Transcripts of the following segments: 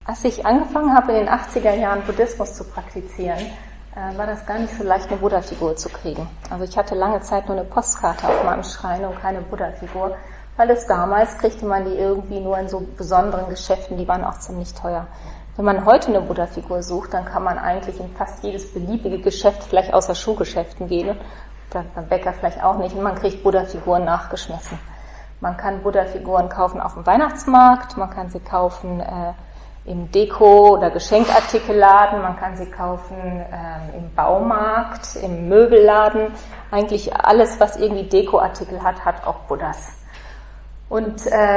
Als ich angefangen habe, in den 80er Jahren Buddhismus zu praktizieren, war das gar nicht so leicht, eine Buddha-Figur zu kriegen. Also ich hatte lange Zeit nur eine Postkarte auf meinem Schrein und keine Buddha-Figur, weil es damals kriegte man die irgendwie nur in so besonderen Geschäften, die waren auch ziemlich teuer. Wenn man heute eine Buddha-Figur sucht, dann kann man eigentlich in fast jedes beliebige Geschäft, vielleicht außer Schuhgeschäften gehen, oder beim Bäcker vielleicht auch nicht, und man kriegt Buddha-Figuren nachgeschmissen. Man kann Buddha-Figuren kaufen auf dem Weihnachtsmarkt, man kann sie kaufen im Deko- oder Geschenkartikelladen, man kann sie kaufen im Baumarkt, im Möbelladen. Eigentlich alles, was irgendwie Dekoartikel hat, hat auch Buddhas. Und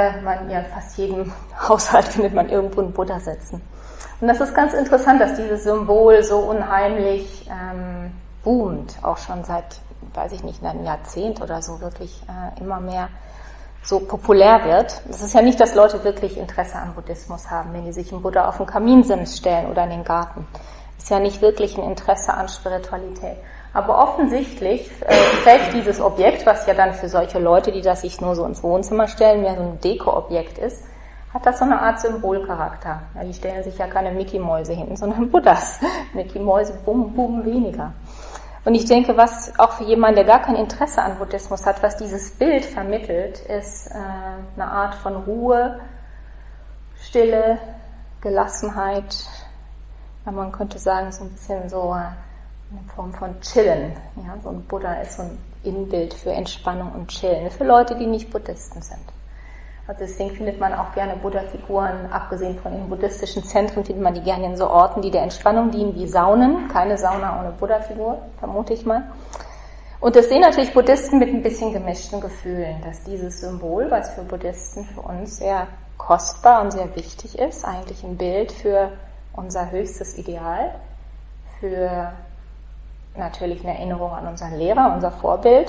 fast jedem Haushalt findet man irgendwo einen Buddha sitzen. Und das ist ganz interessant, dass dieses Symbol so unheimlich boomt, auch schon seit, weiß ich nicht, einem Jahrzehnt oder so wirklich immer mehr so populär wird. Es ist ja nicht, dass Leute wirklich Interesse an Buddhismus haben, wenn die sich einen Buddha auf den Kaminsims stellen oder in den Garten. Es ist ja nicht wirklich ein Interesse an Spiritualität. Aber offensichtlich trägt dieses Objekt, was ja dann für solche Leute, die das sich nur so ins Wohnzimmer stellen, mehr so ein Deko-Objekt ist, hat das so eine Art Symbolcharakter. Ja, die stellen sich ja keine Mickey-Mäuse hin, sondern Buddhas. Mickey-Mäuse, bumm, weniger. Und ich denke, was auch für jemanden, der gar kein Interesse an Buddhismus hat, was dieses Bild vermittelt, ist eine Art von Ruhe, Stille, Gelassenheit. Ja, man könnte sagen, so ein bisschen so eine Form von Chillen. Ja, so ein Buddha ist so ein Inbild für Entspannung und Chillen, für Leute, die nicht Buddhisten sind. Also deswegen findet man auch gerne Buddha-Figuren, abgesehen von den buddhistischen Zentren, findet man die gerne in so Orten, die der Entspannung dienen, wie Saunen. Keine Sauna ohne Buddha-Figur, vermute ich mal. Und das sehen natürlich Buddhisten mit ein bisschen gemischten Gefühlen, dass dieses Symbol, was für Buddhisten, für uns sehr kostbar und sehr wichtig ist, eigentlich ein Bild für unser höchstes Ideal, für natürlich eine Erinnerung an unseren Lehrer, unser Vorbild,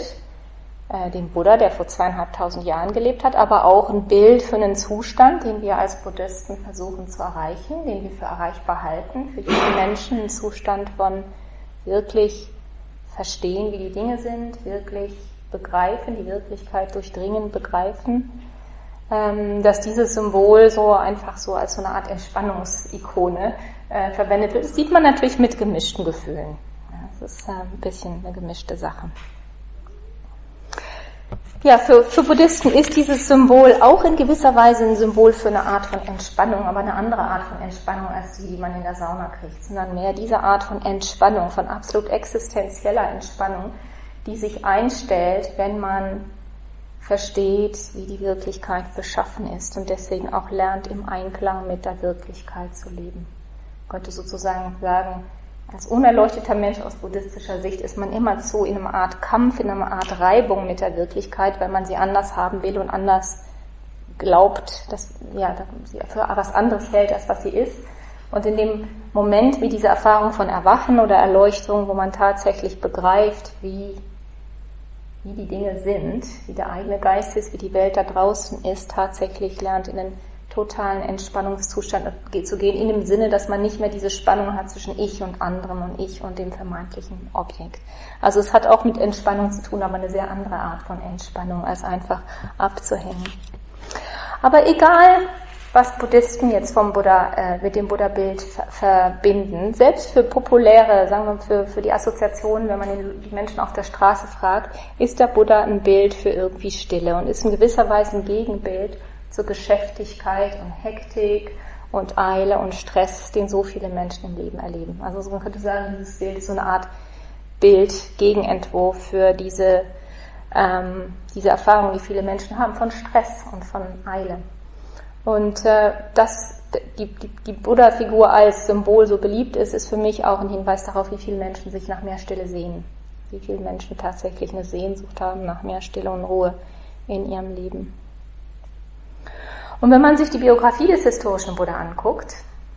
den Buddha, der vor 2500 Jahren gelebt hat, aber auch ein Bild für einen Zustand, den wir als Buddhisten versuchen zu erreichen, den wir für erreichbar halten, für jeden Menschen einen Zustand von wirklich verstehen, wie die Dinge sind, wirklich begreifen, die Wirklichkeit durchdringen, begreifen, dass dieses Symbol so einfach so als so eine Art Entspannungsikone verwendet wird. Das sieht man natürlich mit gemischten Gefühlen. Das ist ein bisschen eine gemischte Sache. Ja, für Buddhisten ist dieses Symbol auch in gewisser Weise ein Symbol für eine Art von Entspannung, aber eine andere Art von Entspannung als die man in der Sauna kriegt, sondern mehr diese Art von Entspannung, von absolut existenzieller Entspannung, die sich einstellt, wenn man versteht, wie die Wirklichkeit beschaffen ist und deswegen auch lernt, im Einklang mit der Wirklichkeit zu leben. Man könnte sozusagen sagen, als unerleuchteter Mensch aus buddhistischer Sicht ist man immerzu in einer Art Kampf, in einer Art Reibung mit der Wirklichkeit, weil man sie anders haben will und anders glaubt, dass sie für was anderes hält, als was sie ist. Und in dem Moment wie diese Erfahrung von Erwachen oder Erleuchtung, wo man tatsächlich begreift, wie die Dinge sind, wie der eigene Geist ist, wie die Welt da draußen ist, tatsächlich lernt in den totalen Entspannungszustand zu gehen, in dem Sinne, dass man nicht mehr diese Spannung hat zwischen ich und anderem und ich und dem vermeintlichen Objekt. Also es hat auch mit Entspannung zu tun, aber eine sehr andere Art von Entspannung, als einfach abzuhängen. Aber egal, was Buddhisten jetzt vom Buddha, mit dem Buddha-Bild verbinden, selbst für populäre, sagen wir für die Assoziationen, wenn man die Menschen auf der Straße fragt, ist der Buddha ein Bild für irgendwie Stille und ist in gewisser Weise ein Gegenbild zur Geschäftigkeit und Hektik und Eile und Stress, den so viele Menschen im Leben erleben. Also man könnte sagen, dieses Bild ist so eine Art Bild, Gegenentwurf für diese Erfahrung, die viele Menschen haben, von Stress und von Eile. Und dass die Buddha-Figur als Symbol so beliebt ist für mich auch ein Hinweis darauf, wie viele Menschen sich nach mehr Stille sehnen. Wie viele Menschen tatsächlich eine Sehnsucht haben nach mehr Stille und Ruhe in ihrem Leben. Und wenn man sich die Biografie des historischen Buddha anguckt,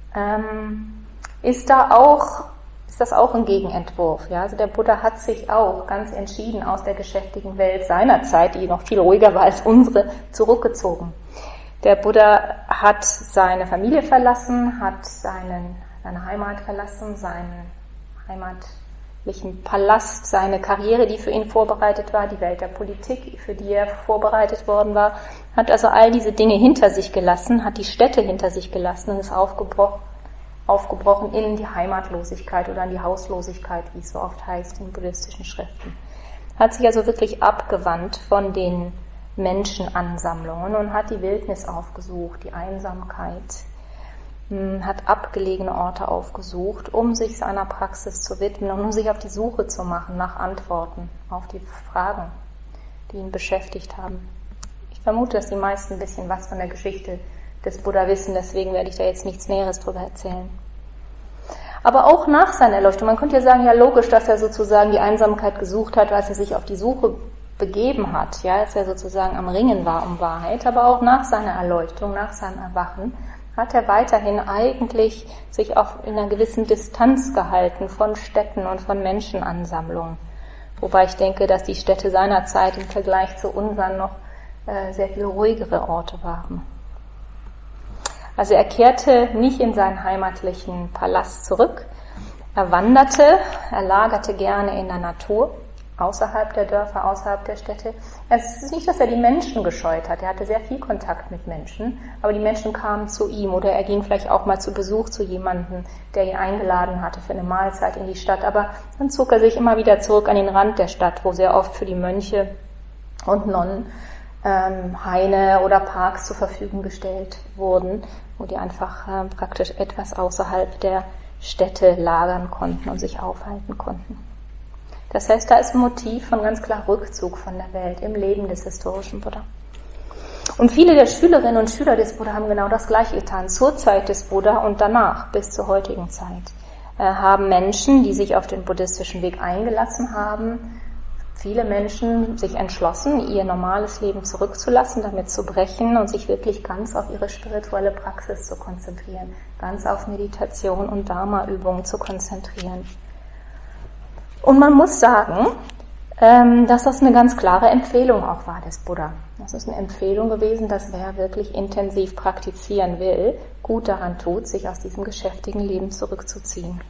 ist das auch ein Gegenentwurf. Ja? Also der Buddha hat sich auch ganz entschieden aus der geschäftigen Welt seiner Zeit, die noch viel ruhiger war als unsere, zurückgezogen. Der Buddha hat seine Familie verlassen, hat seine Heimat verlassen, seinen Palast, seine Karriere, die für ihn vorbereitet war, die Welt der Politik, für die er vorbereitet worden war, hat also all diese Dinge hinter sich gelassen, hat die Städte hinter sich gelassen und ist aufgebrochen in die Heimatlosigkeit oder in die Hauslosigkeit, wie es so oft heißt in buddhistischen Schriften. Hat sich also wirklich abgewandt von den Menschenansammlungen und hat die Wildnis aufgesucht, die Einsamkeit, hat abgelegene Orte aufgesucht, um sich seiner Praxis zu widmen und um sich auf die Suche zu machen nach Antworten auf die Fragen, die ihn beschäftigt haben. Ich vermute, dass die meisten ein bisschen was von der Geschichte des Buddha wissen, deswegen werde ich da jetzt nichts Näheres drüber erzählen. Aber auch nach seiner Erleuchtung, man könnte ja sagen, ja logisch, dass er sozusagen die Einsamkeit gesucht hat, als er sich auf die Suche begeben hat, ja, als er sozusagen am Ringen war um Wahrheit, aber auch nach seiner Erleuchtung, nach seinem Erwachen, hat er weiterhin eigentlich sich auch in einer gewissen Distanz gehalten von Städten und von Menschenansammlungen. Wobei ich denke, dass die Städte seiner Zeit im Vergleich zu unseren noch sehr viel ruhigere Orte waren. Also er kehrte nicht in seinen heimatlichen Palast zurück. Er wanderte, er lagerte gerne in der Natur, außerhalb der Dörfer, außerhalb der Städte. Es ist nicht, dass er die Menschen gescheut hat. Er hatte sehr viel Kontakt mit Menschen, aber die Menschen kamen zu ihm oder er ging vielleicht auch mal zu Besuch zu jemandem, der ihn eingeladen hatte für eine Mahlzeit in die Stadt. Aber dann zog er sich immer wieder zurück an den Rand der Stadt, wo sehr oft für die Mönche und Nonnen Haine oder Parks zur Verfügung gestellt wurden, wo die einfach praktisch etwas außerhalb der Städte lagern konnten und sich aufhalten konnten. Das heißt, da ist ein Motiv von ganz klar Rückzug von der Welt im Leben des historischen Buddha. Und viele der Schülerinnen und Schüler des Buddha haben genau das Gleiche getan, zur Zeit des Buddha und danach, bis zur heutigen Zeit. Haben Menschen, die sich auf den buddhistischen Weg eingelassen haben, viele Menschen sich entschlossen, ihr normales Leben zurückzulassen, damit zu brechen und sich wirklich ganz auf ihre spirituelle Praxis zu konzentrieren, ganz auf Meditation und Dharma-Übungen zu konzentrieren. Und man muss sagen, dass das eine ganz klare Empfehlung auch war des Buddha. Das ist eine Empfehlung gewesen, dass wer wirklich intensiv praktizieren will, gut daran tut, sich aus diesem geschäftigen Leben zurückzuziehen.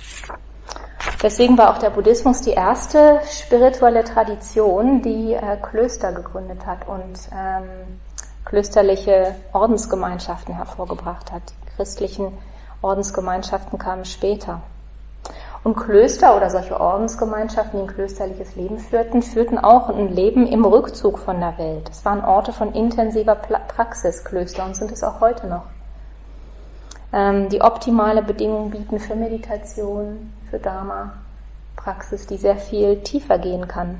Deswegen war auch der Buddhismus die erste spirituelle Tradition, die Klöster gegründet hat und klösterliche Ordensgemeinschaften hervorgebracht hat. Die christlichen Ordensgemeinschaften kamen später. Und Klöster oder solche Ordensgemeinschaften, die ein klösterliches Leben führten auch ein Leben im Rückzug von der Welt. Es waren Orte von intensiver Praxis, Klöster, und sind es auch heute noch. Die optimale Bedingungen bieten für Meditation, für Dharma-Praxis, die sehr viel tiefer gehen kann.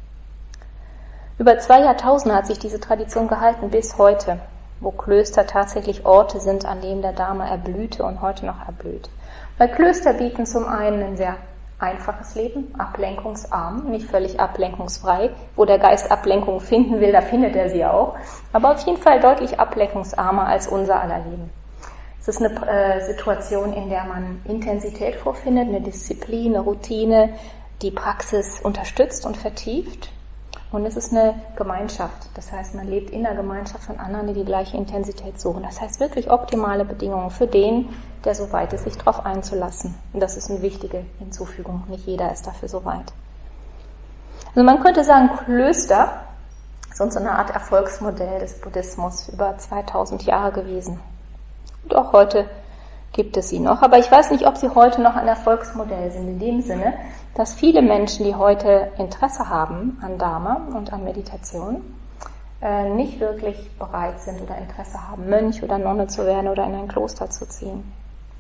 Über 2 Jahrtausende hat sich diese Tradition gehalten bis heute, wo Klöster tatsächlich Orte sind, an denen der Dharma erblühte und heute noch erblüht. Weil Klöster bieten zum einen ein sehr einfaches Leben, ablenkungsarm, nicht völlig ablenkungsfrei. Wo der Geist Ablenkung finden will, da findet er sie auch. Aber auf jeden Fall deutlich ablenkungsarmer als unser aller Leben. Es ist eine Situation, in der man Intensität vorfindet, eine Disziplin, eine Routine, die Praxis unterstützt und vertieft. Und es ist eine Gemeinschaft. Das heißt, man lebt in der Gemeinschaft von anderen, die die gleiche Intensität suchen. Das heißt, wirklich optimale Bedingungen für den, der so weit ist, sich darauf einzulassen. Und das ist eine wichtige Hinzufügung. Nicht jeder ist dafür so weit. Also man könnte sagen, Klöster sind so eine Art Erfolgsmodell des Buddhismus über 2000 Jahre gewesen. Und auch heute gibt es sie noch. Aber ich weiß nicht, ob sie heute noch ein Erfolgsmodell sind, in dem Sinne, dass viele Menschen, die heute Interesse haben an Dharma und an Meditation, nicht wirklich bereit sind oder Interesse haben, Mönch oder Nonne zu werden oder in ein Kloster zu ziehen.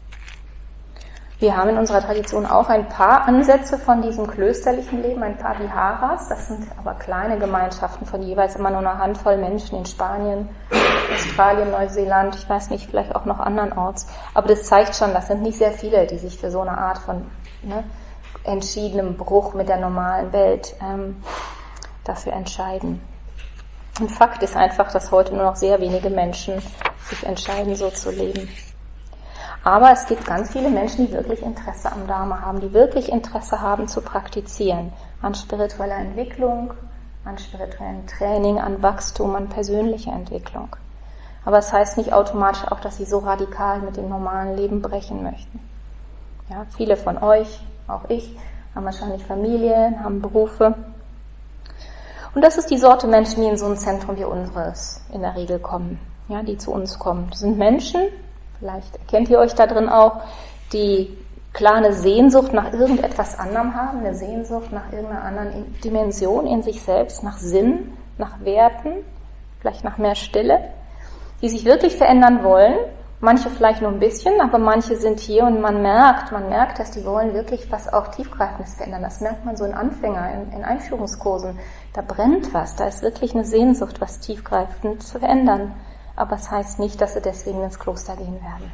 Wir haben in unserer Tradition auch ein paar Ansätze von diesem klösterlichen Leben, ein paar Viharas. Das sind aber kleine Gemeinschaften von jeweils immer nur einer Handvoll Menschen in Spanien, Australien, Neuseeland, ich weiß nicht, vielleicht auch noch andernorts. Aber das zeigt schon, das sind nicht sehr viele, die sich für so eine Art von entschiedenem Bruch mit der normalen Welt dafür entscheiden. Und Fakt ist einfach, dass heute nur noch sehr wenige Menschen sich entscheiden, so zu leben. Aber es gibt ganz viele Menschen, die wirklich Interesse am Dharma haben, die wirklich Interesse haben zu praktizieren, an spiritueller Entwicklung, an spirituellem Training, an Wachstum, an persönlicher Entwicklung. Aber es heißt nicht automatisch auch, dass sie so radikal mit dem normalen Leben brechen möchten. Ja, viele von euch, auch ich, haben wahrscheinlich Familien, haben Berufe. Und das ist die Sorte Menschen, die in so ein Zentrum wie unseres in der Regel kommen, ja, die zu uns kommen. Das sind Menschen, vielleicht erkennt ihr euch da drin auch, die klar eine Sehnsucht nach irgendetwas anderem haben, eine Sehnsucht nach irgendeiner anderen Dimension in sich selbst, nach Sinn, nach Werten, vielleicht nach mehr Stille, die sich wirklich verändern wollen. Manche vielleicht nur ein bisschen, aber manche sind hier und man merkt, dass die wollen wirklich was auch Tiefgreifendes verändern. Das merkt man so in Anfänger, in Einführungskursen. Da brennt was, da ist wirklich eine Sehnsucht, was tiefgreifend zu verändern. Aber es heißt nicht, dass sie deswegen ins Kloster gehen werden.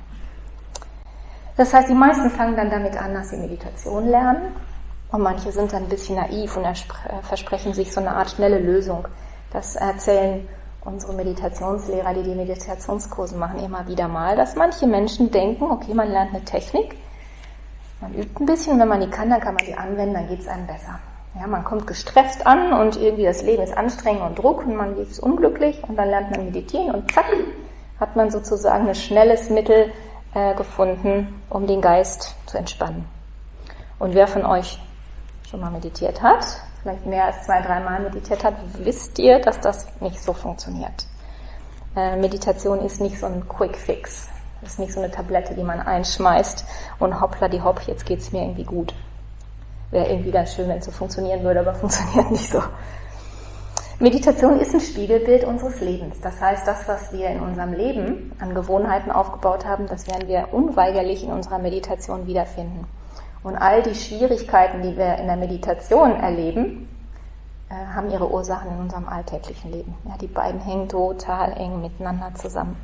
Das heißt, die meisten fangen dann damit an, dass sie Meditation lernen. Und manche sind dann ein bisschen naiv und versprechen sich so eine Art schnelle Lösung. Das erzählen unsere Meditationslehrer, die Meditationskurse machen, immer wieder mal, dass manche Menschen denken, okay, man lernt eine Technik, man übt ein bisschen, wenn man die kann, dann kann man die anwenden, dann geht es einem besser. Ja, man kommt gestresst an und irgendwie das Leben ist anstrengend und Druck und man ist unglücklich und dann lernt man meditieren und zack, hat man sozusagen ein schnelles Mittel gefunden, um den Geist zu entspannen. Und wer von euch schon mal meditiert hat, vielleicht mehr als 2-3 Mal meditiert hat, wisst ihr, dass das nicht so funktioniert. Meditation ist nicht so ein Quick Fix. Das ist nicht so eine Tablette, die man einschmeißt und hoppla die hopp, jetzt geht's mir irgendwie gut. Wäre irgendwie ganz schön, wenn es so funktionieren würde, aber funktioniert nicht so. Meditation ist ein Spiegelbild unseres Lebens. Das heißt, das, was wir in unserem Leben an Gewohnheiten aufgebaut haben, das werden wir unweigerlich in unserer Meditation wiederfinden. Und all die Schwierigkeiten, die wir in der Meditation erleben, haben ihre Ursachen in unserem alltäglichen Leben. Ja, die beiden hängen total eng miteinander zusammen.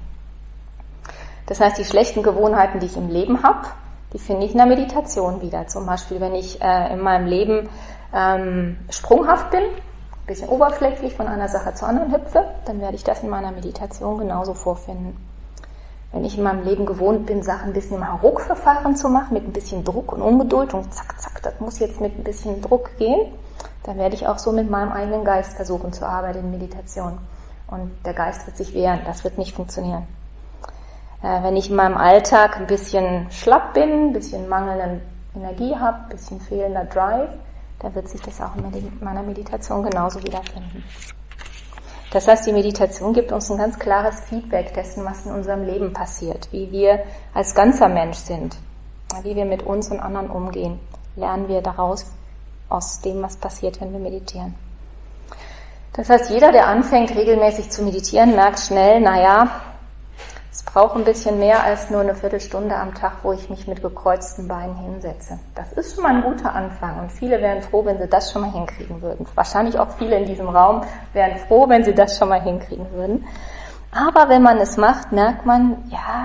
Das heißt, die schlechten Gewohnheiten, die ich im Leben habe, die finde ich in der Meditation wieder. Zum Beispiel, wenn ich in meinem Leben sprunghaft bin, ein bisschen oberflächlich von einer Sache zur anderen hüpfe, dann werde ich das in meiner Meditation genauso vorfinden. Wenn ich in meinem Leben gewohnt bin, Sachen ein bisschen im Hauruck-Verfahren zu machen, mit ein bisschen Druck und Ungeduld und zack, zack, das muss jetzt mit ein bisschen Druck gehen, dann werde ich auch so mit meinem eigenen Geist versuchen zu arbeiten in Meditation. Und der Geist wird sich wehren, das wird nicht funktionieren. Wenn ich in meinem Alltag ein bisschen schlapp bin, ein bisschen mangelnde Energie habe, ein bisschen fehlender Drive, dann wird sich das auch in meiner Meditation genauso wiederfinden. Das heißt, die Meditation gibt uns ein ganz klares Feedback dessen, was in unserem Leben passiert, wie wir als ganzer Mensch sind, wie wir mit uns und anderen umgehen. Lernen wir daraus aus dem, was passiert, wenn wir meditieren. Das heißt, jeder, der anfängt, regelmäßig zu meditieren, merkt schnell, es braucht ein bisschen mehr als nur eine Viertelstunde am Tag, wo ich mich mit gekreuzten Beinen hinsetze. Das ist schon mal ein guter Anfang und viele wären froh, wenn sie das schon mal hinkriegen würden. Wahrscheinlich auch viele in diesem Raum wären froh, wenn sie das schon mal hinkriegen würden. Aber wenn man es macht, merkt man,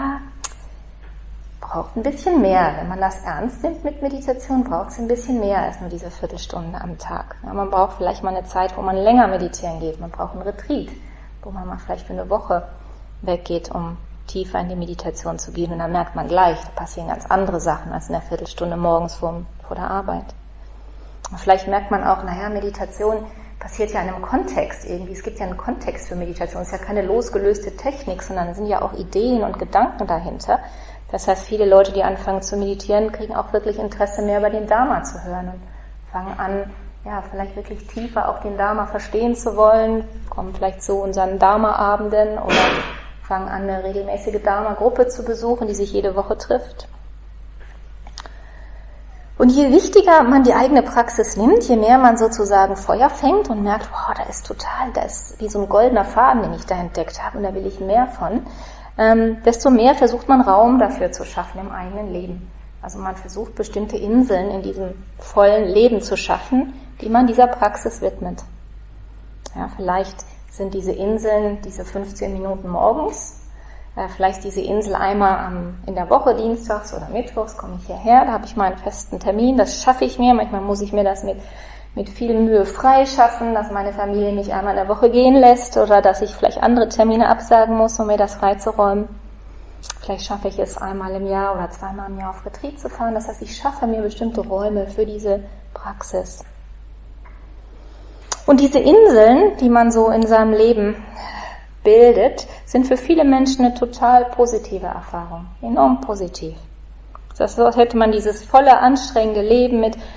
braucht ein bisschen mehr. Wenn man das ernst nimmt mit Meditation, braucht es ein bisschen mehr als nur diese Viertelstunde am Tag. Ja, man braucht vielleicht mal eine Zeit, wo man länger meditieren geht. Man braucht einen Retreat, wo man mal vielleicht für eine Woche weggeht, um tiefer in die Meditation zu gehen. Und dann merkt man gleich, da passieren ganz andere Sachen als in der Viertelstunde morgens vor der Arbeit. Und vielleicht merkt man auch, Meditation passiert ja in einem Kontext irgendwie. Es gibt ja einen Kontext für Meditation. Es ist ja keine losgelöste Technik, sondern es sind ja auch Ideen und Gedanken dahinter. Das heißt, viele Leute, die anfangen zu meditieren, kriegen auch wirklich Interesse, mehr über den Dharma zu hören und fangen an, vielleicht wirklich tiefer auch den Dharma verstehen zu wollen, kommen vielleicht zu unseren Dharma-Abenden oder fangen an, eine regelmäßige Dharma-Gruppe zu besuchen, die sich jede Woche trifft. Und je wichtiger man die eigene Praxis nimmt, je mehr man sozusagen Feuer fängt und merkt, da ist wie so ein goldener Faden, den ich da entdeckt habe und da will ich mehr von, desto mehr versucht man Raum dafür zu schaffen im eigenen Leben. Also man versucht bestimmte Inseln in diesem vollen Leben zu schaffen, die man dieser Praxis widmet. Ja, vielleicht sind diese Inseln diese 15 Minuten morgens, vielleicht diese Insel einmal in der Woche, dienstags oder mittwochs komme ich hierher, da habe ich meinen festen Termin, das schaffe ich mir, manchmal muss ich mir das mit viel Mühe freischaffen, dass meine Familie mich einmal in der Woche gehen lässt oder dass ich vielleicht andere Termine absagen muss, um mir das freizuräumen. Vielleicht schaffe ich es einmal im Jahr oder 2-mal im Jahr auf Retreat zu fahren, das heißt, ich schaffe mir bestimmte Räume für diese Praxis. Und diese Inseln, die man so in seinem Leben bildet, sind für viele Menschen eine total positive Erfahrung. Enorm positiv. Das heißt, hätte man dieses volle, anstrengende Leben mit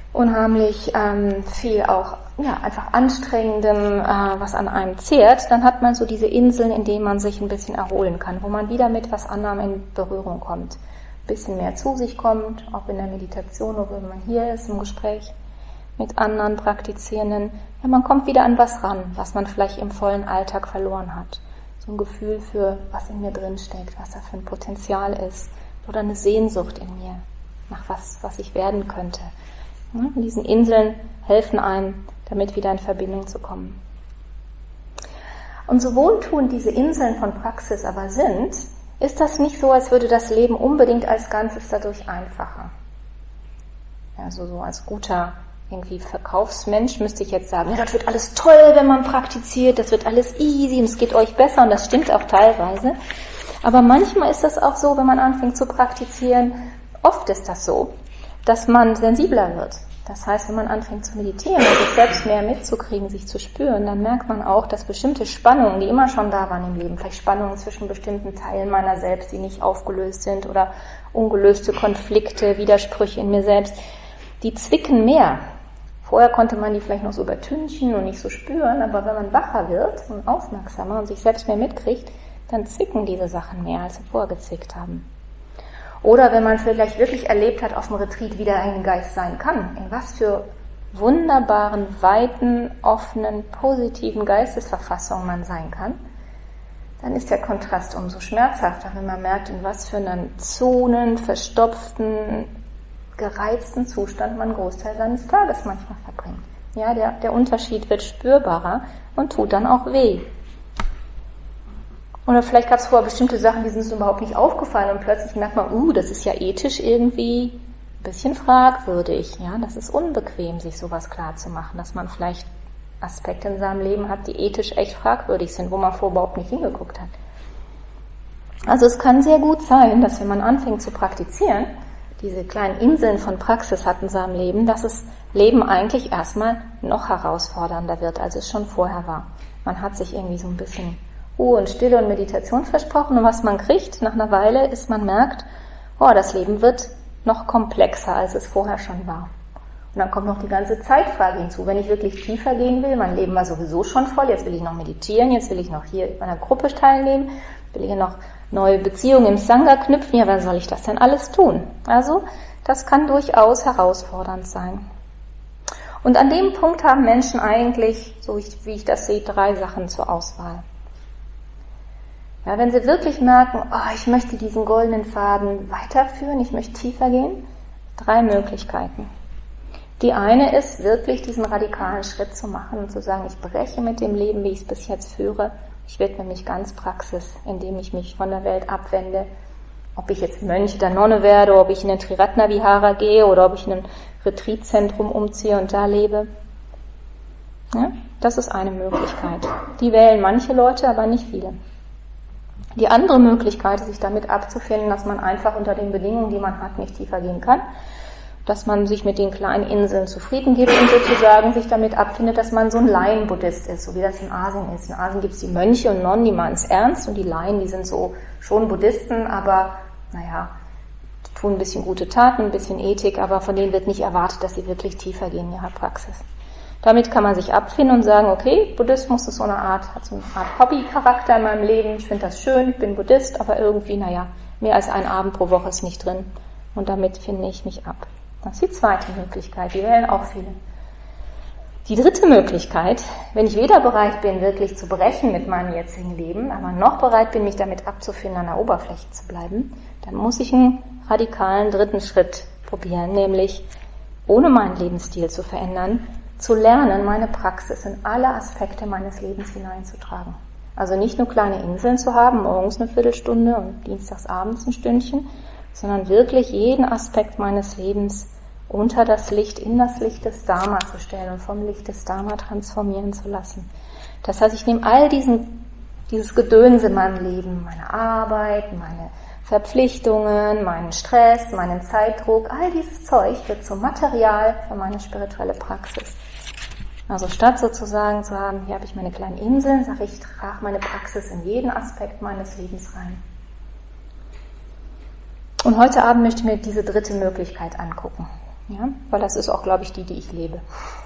unheimlich viel auch einfach Anstrengendem, was an einem zehrt, dann hat man so diese Inseln, in denen man sich ein bisschen erholen kann, wo man wieder mit was anderem in Berührung kommt, ein bisschen mehr zu sich kommt, auch in der Meditation oder wenn man hier ist im Gespräch mit anderen Praktizierenden. Ja, man kommt wieder an was ran, was man vielleicht im vollen Alltag verloren hat. So ein Gefühl für, was in mir drin steckt, was da für ein Potenzial ist oder eine Sehnsucht in mir nach was ich werden könnte. Ja, und diesen Inseln helfen einem, damit wieder in Verbindung zu kommen. Und so wohltuend diese Inseln von Praxis aber sind, ist das nicht so, als würde das Leben unbedingt als Ganzes dadurch einfacher. Also so als guter irgendwie Verkaufsmensch müsste ich jetzt sagen, ja, das wird alles toll, wenn man praktiziert, das wird alles easy und es geht euch besser und das stimmt auch teilweise. Aber manchmal ist das auch so, wenn man anfängt zu praktizieren, oft ist das so, dass man sensibler wird. Das heißt, wenn man anfängt zu meditieren und sich selbst mehr mitzukriegen, sich zu spüren, dann merkt man auch, dass bestimmte Spannungen, die immer schon da waren im Leben, vielleicht Spannungen zwischen bestimmten Teilen meiner selbst, die nicht aufgelöst sind oder ungelöste Konflikte, Widersprüche in mir selbst, die zwicken mehr. Vorher konnte man die vielleicht noch so übertünchen und nicht so spüren, aber wenn man wacher wird und aufmerksamer und sich selbst mehr mitkriegt, dann zwicken diese Sachen mehr, als sie vorher gezwickt haben. Oder wenn man vielleicht wirklich erlebt hat, auf dem Retreat, wie der eigene Geist sein kann, in was für wunderbaren, weiten, offenen, positiven Geistesverfassungen man sein kann, dann ist der Kontrast umso schmerzhafter, wenn man merkt, in was für einem zonen, verstopften, gereizten Zustand man einen Großteil seines Tages manchmal verbringt. Ja, der Unterschied wird spürbarer und tut dann auch weh. Oder vielleicht gab es vorher bestimmte Sachen, die sind uns überhaupt nicht aufgefallen und plötzlich merkt man, das ist ja ethisch irgendwie ein bisschen fragwürdig. Ja, das ist unbequem, sich sowas klar zu machen, dass man vielleicht Aspekte in seinem Leben hat, die ethisch echt fragwürdig sind, wo man vorher überhaupt nicht hingeguckt hat. Also es kann sehr gut sein, dass wenn man anfängt zu praktizieren, diese kleinen Inseln von Praxis hat in seinem Leben, dass das Leben eigentlich erstmal noch herausfordernder wird, als es schon vorher war. Man hat sich irgendwie so ein bisschen Ruhe und Stille und Meditation versprochen und was man kriegt nach einer Weile ist, man merkt, das Leben wird noch komplexer, als es vorher schon war. Und dann kommt noch die ganze Zeitfrage hinzu. Wenn ich wirklich tiefer gehen will, mein Leben war sowieso schon voll, jetzt will ich noch meditieren, jetzt will ich noch hier in einer Gruppe teilnehmen, will ich noch neue Beziehungen im Sangha knüpfen, ja, wann soll ich das denn alles tun? Also, das kann durchaus herausfordernd sein. Und an dem Punkt haben Menschen eigentlich, so wie ich das sehe, 3 Sachen zur Auswahl. Ja, wenn sie wirklich merken, ich möchte diesen goldenen Faden weiterführen, ich möchte tiefer gehen, 3 Möglichkeiten. Die eine ist, wirklich diesen radikalen Schritt zu machen und zu sagen, ich breche mit dem Leben, wie ich es bis jetzt führe. Ich widme mich ganz Praxis, indem ich mich von der Welt abwende. Ob ich jetzt Mönch oder Nonne werde, ob ich in den Triratna Vihara gehe oder ob ich in ein Retreatzentrum umziehe und da lebe. Ja, das ist eine Möglichkeit. Die wählen manche Leute, aber nicht viele. Die andere Möglichkeit ist, sich damit abzufinden, dass man einfach unter den Bedingungen, die man hat, nicht tiefer gehen kann. Dass man sich mit den kleinen Inseln zufrieden gibt und sozusagen sich damit abfindet, dass man so ein Laien-Buddhist ist, so wie das in Asien ist. In Asien gibt es die Mönche und Nonnen, die meinen es ernst und die Laien, die sind so schon Buddhisten, aber tun ein bisschen gute Taten, ein bisschen Ethik, aber von denen wird nicht erwartet, dass sie wirklich tiefer gehen in ihrer Praxis. Damit kann man sich abfinden und sagen, okay, Buddhismus ist hat so eine Art Hobby-Charakter in meinem Leben, ich finde das schön, ich bin Buddhist, aber irgendwie, mehr als ein Abend pro Woche ist nicht drin und damit finde ich mich ab. Das ist die zweite Möglichkeit, die wählen auch viele. Die dritte Möglichkeit, wenn ich weder bereit bin, wirklich zu brechen mit meinem jetzigen Leben, aber noch bereit bin, mich damit abzufinden, an der Oberfläche zu bleiben, dann muss ich einen radikalen 3. Schritt probieren, nämlich ohne meinen Lebensstil zu verändern, zu lernen, meine Praxis in alle Aspekte meines Lebens hineinzutragen. Also nicht nur kleine Inseln zu haben, morgens eine Viertelstunde und dienstags abends ein Stündchen, sondern wirklich jeden Aspekt meines Lebens unter das Licht, in das Licht des Dharma zu stellen und vom Licht des Dharma transformieren zu lassen. Das heißt, ich nehme all dieses Gedöns in meinem Leben, meine Arbeit, meine Verpflichtungen, meinen Stress, meinen Zeitdruck, all dieses Zeug wird zum Material für meine spirituelle Praxis. Also statt sozusagen zu haben, hier habe ich meine kleinen Inseln, sage ich, trage meine Praxis in jeden Aspekt meines Lebens rein. Und heute Abend möchte ich mir diese 3. Möglichkeit angucken. Ja? Weil das ist auch, glaube ich, die ich lebe.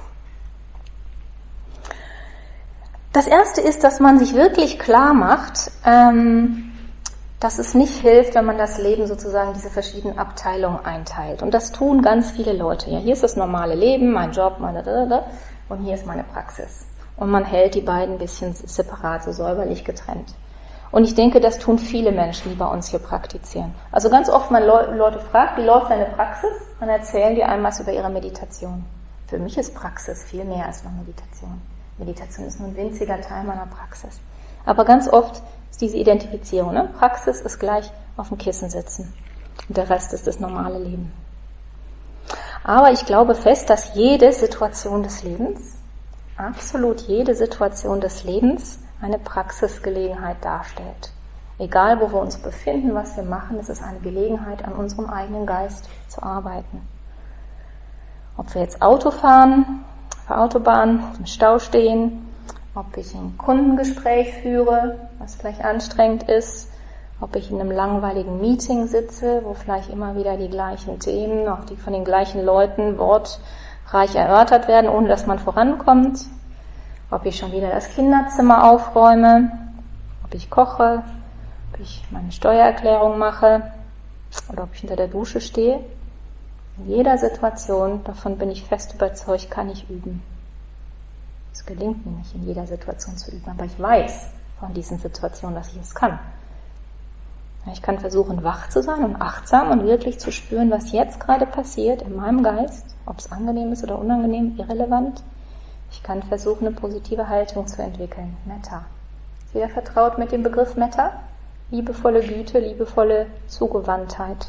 Das erste ist, dass man sich wirklich klar macht, dass es nicht hilft, wenn man das Leben sozusagen diese verschiedenen Abteilungen einteilt. Und das tun ganz viele Leute. Ja, hier ist das normale Leben, mein Job, und hier ist meine Praxis. Und man hält die beiden ein bisschen separat, so säuberlich getrennt. Und ich denke, das tun viele Menschen, die bei uns hier praktizieren. Also ganz oft, man Leute fragt, wie läuft deine Praxis? Dann erzählen die einem was über ihre Meditation. Für mich ist Praxis viel mehr als nur Meditation. Meditation ist nur ein winziger Teil meiner Praxis. Aber ganz oft ist diese Identifizierung, ne? Praxis ist gleich auf dem Kissen sitzen. Und der Rest ist das normale Leben. Aber ich glaube fest, dass jede Situation des Lebens, absolut jede Situation des Lebens, eine Praxisgelegenheit darstellt. Egal, wo wir uns befinden, was wir machen, es ist eine Gelegenheit, an unserem eigenen Geist zu arbeiten. Ob wir jetzt Auto fahren, auf der Autobahn, im Stau stehen, ob ich ein Kundengespräch führe, was vielleicht anstrengend ist, ob ich in einem langweiligen Meeting sitze, wo vielleicht immer wieder die gleichen Themen, auch die von den gleichen Leuten wortreich erörtert werden, ohne dass man vorankommt, ob ich schon wieder das Kinderzimmer aufräume, ob ich koche, ob ich meine Steuererklärung mache oder ob ich unter der Dusche stehe. In jeder Situation, davon bin ich fest überzeugt, kann ich üben. Es gelingt mir nicht, in jeder Situation zu üben, aber ich weiß von diesen Situationen, dass ich es kann. Ich kann versuchen, wach zu sein und achtsam und wirklich zu spüren, was jetzt gerade passiert in meinem Geist, ob es angenehm ist oder unangenehm, irrelevant. Ich kann versuchen, eine positive Haltung zu entwickeln. Metta. Ist jeder vertraut mit dem Begriff Metta? Liebevolle Güte, liebevolle Zugewandtheit.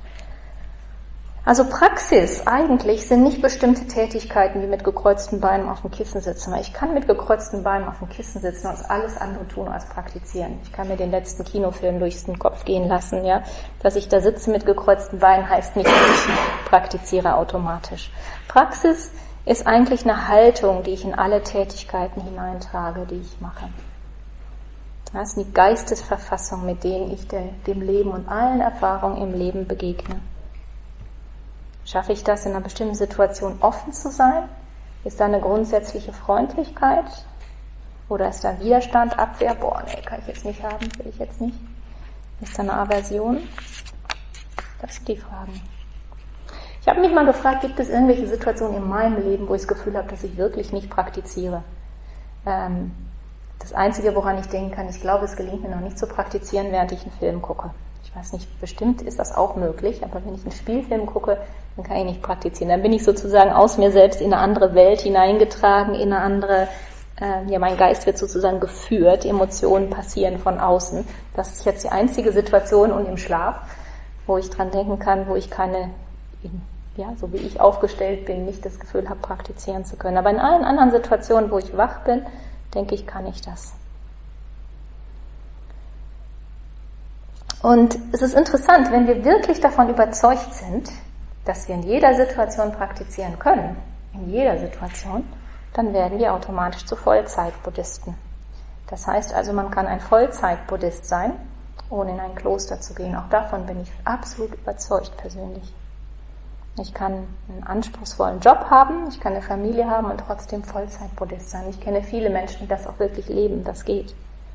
Also Praxis eigentlich sind nicht bestimmte Tätigkeiten wie mit gekreuzten Beinen auf dem Kissen sitzen. Ich kann mit gekreuzten Beinen auf dem Kissen sitzen und alles andere tun als praktizieren. Ich kann mir den letzten Kinofilm durch den Kopf gehen lassen. Ja, dass ich da sitze mit gekreuzten Beinen heißt nicht, dass ich praktiziere automatisch. Praxis ist eigentlich eine Haltung, die ich in alle Tätigkeiten hineintrage, die ich mache. Das ist die Geistesverfassung, mit denen ich dem Leben und allen Erfahrungen im Leben begegne. Schaffe ich das, in einer bestimmten Situation offen zu sein? Ist da eine grundsätzliche Freundlichkeit? Oder ist da Widerstand, Abwehr? Boah, nee, kann ich jetzt nicht haben, will ich jetzt nicht. Ist da eine Aversion? Das sind die Fragen. Ich habe mich mal gefragt, gibt es irgendwelche Situationen in meinem Leben, wo ich das Gefühl habe, dass ich wirklich nicht praktiziere? Das Einzige, woran ich denken kann, ich glaube, es gelingt mir noch nicht zu praktizieren, während ich einen Film gucke. Ich weiß nicht, bestimmt ist das auch möglich, aber wenn ich einen Spielfilm gucke, dann kann ich nicht praktizieren. Dann bin ich sozusagen aus mir selbst in eine andere Welt hineingetragen, in eine andere, mein Geist wird sozusagen geführt, Emotionen passieren von außen. Das ist jetzt die einzige Situation und im Schlaf, wo ich dran denken kann, wo ich keine, so wie ich aufgestellt bin, nicht das Gefühl habe, praktizieren zu können. Aber in allen anderen Situationen, wo ich wach bin, denke ich, kann ich das. Und es ist interessant, wenn wir wirklich davon überzeugt sind, dass wir in jeder Situation praktizieren können, in jeder Situation, dann werden wir automatisch zu Vollzeit-Buddhisten. Das heißt also, man kann ein Vollzeit-Buddhist sein, ohne in ein Kloster zu gehen. Auch davon bin ich absolut überzeugt persönlich. Ich kann einen anspruchsvollen Job haben, ich kann eine Familie haben und trotzdem Vollzeit-Buddhist sein. Ich kenne viele Menschen, die das auch wirklich leben, das geht.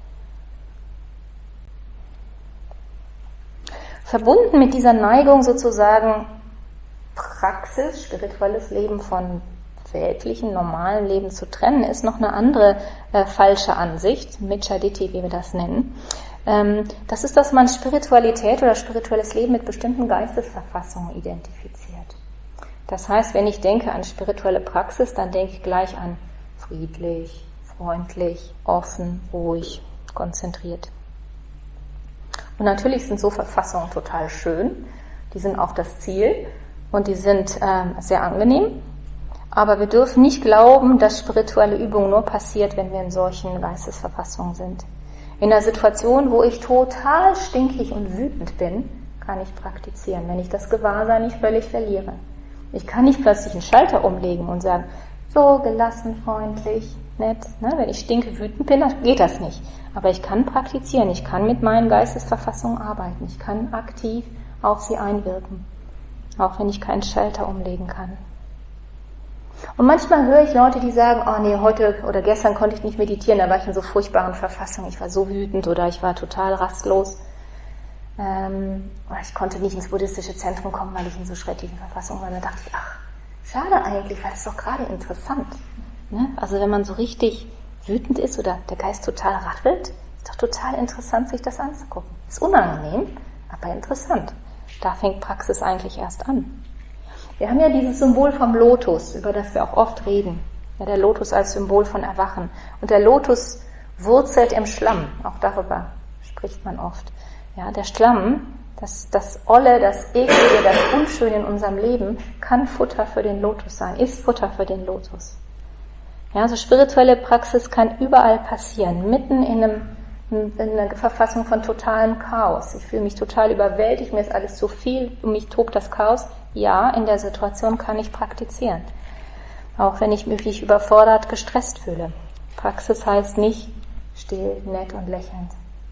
Verbunden mit dieser Neigung sozusagen Praxis, spirituelles Leben von weltlichen, normalen Leben zu trennen, ist noch eine andere falsche Ansicht, Micchaditti, wie wir das nennen. Das ist, dass man Spiritualität oder spirituelles Leben mit bestimmten Geistesverfassungen identifiziert. Das heißt, wenn ich denke an spirituelle Praxis, dann denke ich gleich an friedlich, freundlich, offen, ruhig, konzentriert. Und natürlich sind so Verfassungen total schön, die sind auch das Ziel und die sind sehr angenehm, aber wir dürfen nicht glauben, dass spirituelle Übung nur passiert, wenn wir in solchen Geistesverfassungen sind. In einer Situation, wo ich total stinkig und wütend bin, kann ich praktizieren, wenn ich das Gewahrsein nicht völlig verliere. Ich kann nicht plötzlich einen Schalter umlegen und sagen, so gelassen, freundlich, nett. Wenn ich stinke wütend bin, dann geht das nicht. Aber ich kann praktizieren, ich kann mit meinen Geistesverfassungen arbeiten, ich kann aktiv auf sie einwirken. auch wenn ich keinen Schalter umlegen kann. Und manchmal höre ich Leute, die sagen, oh nee, heute oder gestern konnte ich nicht meditieren, da war ich in so furchtbaren Verfassungen, ich war so wütend oder ich war total rastlos. Oder ich konnte nicht ins buddhistische Zentrum kommen, weil ich in so schrecklichen Verfassungen war. Und dann dachte ich, ach, schade eigentlich, weil das ist doch gerade interessant. Ne? Also wenn man so richtig wütend ist oder der Geist total rattelt, ist doch total interessant, sich das anzugucken. Ist unangenehm, aber interessant. Da fängt Praxis eigentlich erst an. Wir haben ja dieses Symbol vom Lotus, über das wir auch oft reden. Ja, der Lotus als Symbol von Erwachen. Und der Lotus wurzelt im Schlamm. Auch darüber spricht man oft. Ja, der Schlamm, das Olle, das Eklige, das Unschöne in unserem Leben, kann Futter für den Lotus sein, ist Futter für den Lotus. Ja, also spirituelle Praxis kann überall passieren, mitten in einer Verfassung von totalem Chaos. Ich fühle mich total überwältigt, mir ist alles zu viel, um mich tobt das Chaos. Ja, in der Situation kann ich praktizieren. Auch wenn ich mich überfordert, gestresst fühle. Praxis heißt nicht still, nett und lächelnd.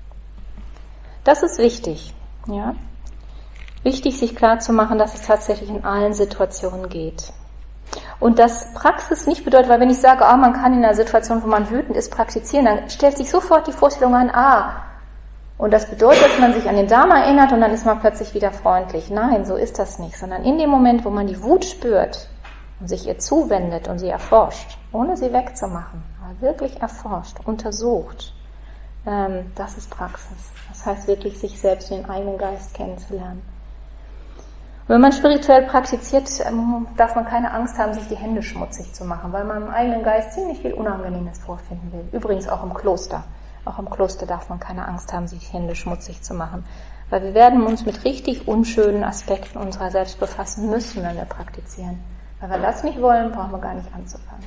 Das ist wichtig, ja. Wichtig, sich klar zu machen, dass es tatsächlich in allen Situationen geht. Und dass Praxis nicht bedeutet, weil wenn ich sage, man kann in einer Situation, wo man wütend ist, praktizieren, dann stellt sich sofort die Vorstellung an, und das bedeutet, dass man sich an den Dharma erinnert und dann ist man plötzlich wieder freundlich. Nein, so ist das nicht, sondern in dem Moment, wo man die Wut spürt und sich ihr zuwendet und sie erforscht, ohne sie wegzumachen, aber wirklich erforscht, untersucht, das ist Praxis. Das heißt wirklich, sich selbst und den eigenen Geist kennenzulernen. Und wenn man spirituell praktiziert, darf man keine Angst haben, sich die Hände schmutzig zu machen, weil man im eigenen Geist ziemlich viel Unangenehmes vorfinden will. Übrigens auch im Kloster. Auch im Kloster darf man keine Angst haben, sich die Hände schmutzig zu machen. Weil wir werden uns mit richtig unschönen Aspekten unserer selbst befassen müssen, wenn wir praktizieren. Weil wir das nicht wollen, brauchen wir gar nicht anzufangen.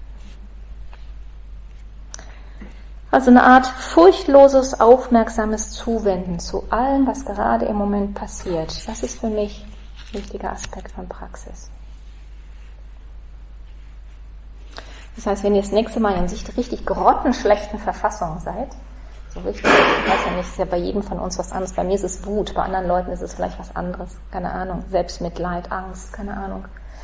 Also eine Art furchtloses, aufmerksames Zuwenden zu allem, was gerade im Moment passiert. Das ist für mich ein wichtiger Aspekt von Praxis. Das heißt, wenn ihr das nächste Mal in sich richtig grottenschlechten Verfassungen seid, so richtig, ich weiß ja nicht, ist ja bei jedem von uns was anderes. Bei mir ist es Wut, bei anderen Leuten ist es vielleicht was anderes, keine Ahnung, Selbstmitleid, Angst, keine Ahnung.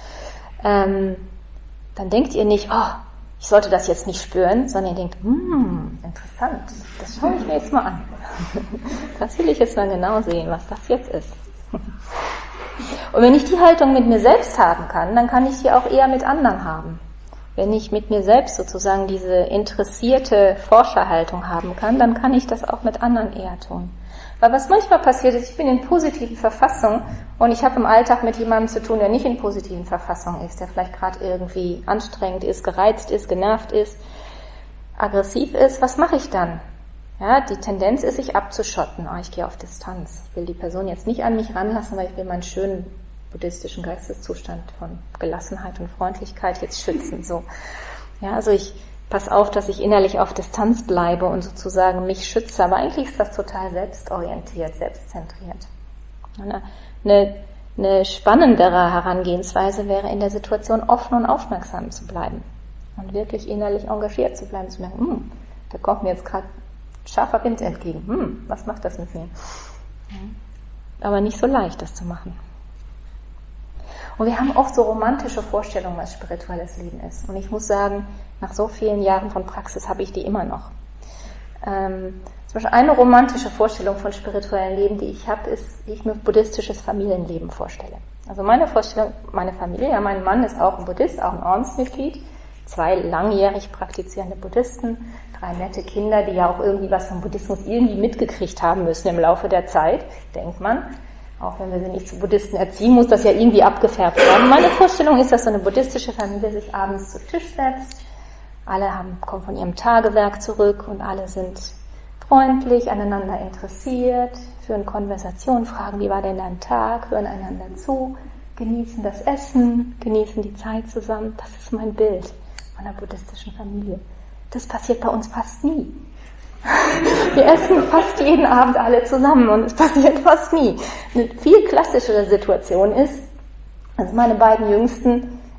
Dann denkt ihr nicht, ich sollte das jetzt nicht spüren, sondern ihr denkt, interessant, das schaue ich mir jetzt mal an. Das will ich jetzt mal genau sehen, was das jetzt ist. Und wenn ich die Haltung mit mir selbst haben kann, dann kann ich die auch eher mit anderen haben. Wenn ich mit mir selbst sozusagen diese interessierte Forscherhaltung haben kann, dann kann ich das auch mit anderen eher tun. Weil was manchmal passiert ist, ich bin in positiven Verfassungen und ich habe im Alltag mit jemandem zu tun, der nicht in positiven Verfassungen ist, der vielleicht gerade irgendwie anstrengend ist, gereizt ist, genervt ist, aggressiv ist. Was mache ich dann? Ja, die Tendenz ist, sich abzuschotten. Ich gehe auf Distanz. Ich will die Person jetzt nicht an mich ranlassen, weil ich will meinen schönen buddhistischen Geisteszustand von Gelassenheit und Freundlichkeit jetzt schützen. So. Ja, also ich passe auf, dass ich innerlich auf Distanz bleibe und sozusagen mich schütze. Aber eigentlich ist das total selbstorientiert, selbstzentriert. Eine spannendere Herangehensweise wäre, in der Situation offen und aufmerksam zu bleiben und wirklich innerlich engagiert zu bleiben, zu merken, da kommt mir jetzt gerade scharfer Wind entgegen. Was macht das mit mir? Aber nicht so leicht, das zu machen. Und wir haben oft so romantische Vorstellungen, was spirituelles Leben ist. Und ich muss sagen, nach so vielen Jahren von Praxis habe ich die immer noch. Zum Beispiel eine romantische Vorstellung von spirituellem Leben, die ich habe, ist, wie ich mir buddhistisches Familienleben vorstelle. Also meine Vorstellung, meine Familie, ja, mein Mann ist auch ein Buddhist, auch ein Ordensmitglied, 2 langjährig praktizierende Buddhisten, 3 nette Kinder, die ja auch irgendwie was vom Buddhismus irgendwie mitgekriegt haben müssen im Laufe der Zeit, denkt man. Auch wenn wir sie nicht zu Buddhisten erziehen, muss das ja irgendwie abgefärbt werden. Meine Vorstellung ist, dass so eine buddhistische Familie sich abends zu Tisch setzt. Alle kommen von ihrem Tagewerk zurück und alle sind freundlich, aneinander interessiert, führen Konversationen, fragen, wie war denn dein Tag, hören einander zu, genießen das Essen, genießen die Zeit zusammen. Das ist mein Bild von einer buddhistischen Familie. Das passiert bei uns fast nie. Wir essen fast jeden Abend alle zusammen und es passiert fast nie. Eine viel klassischere Situation ist, also meine beiden Jüngsten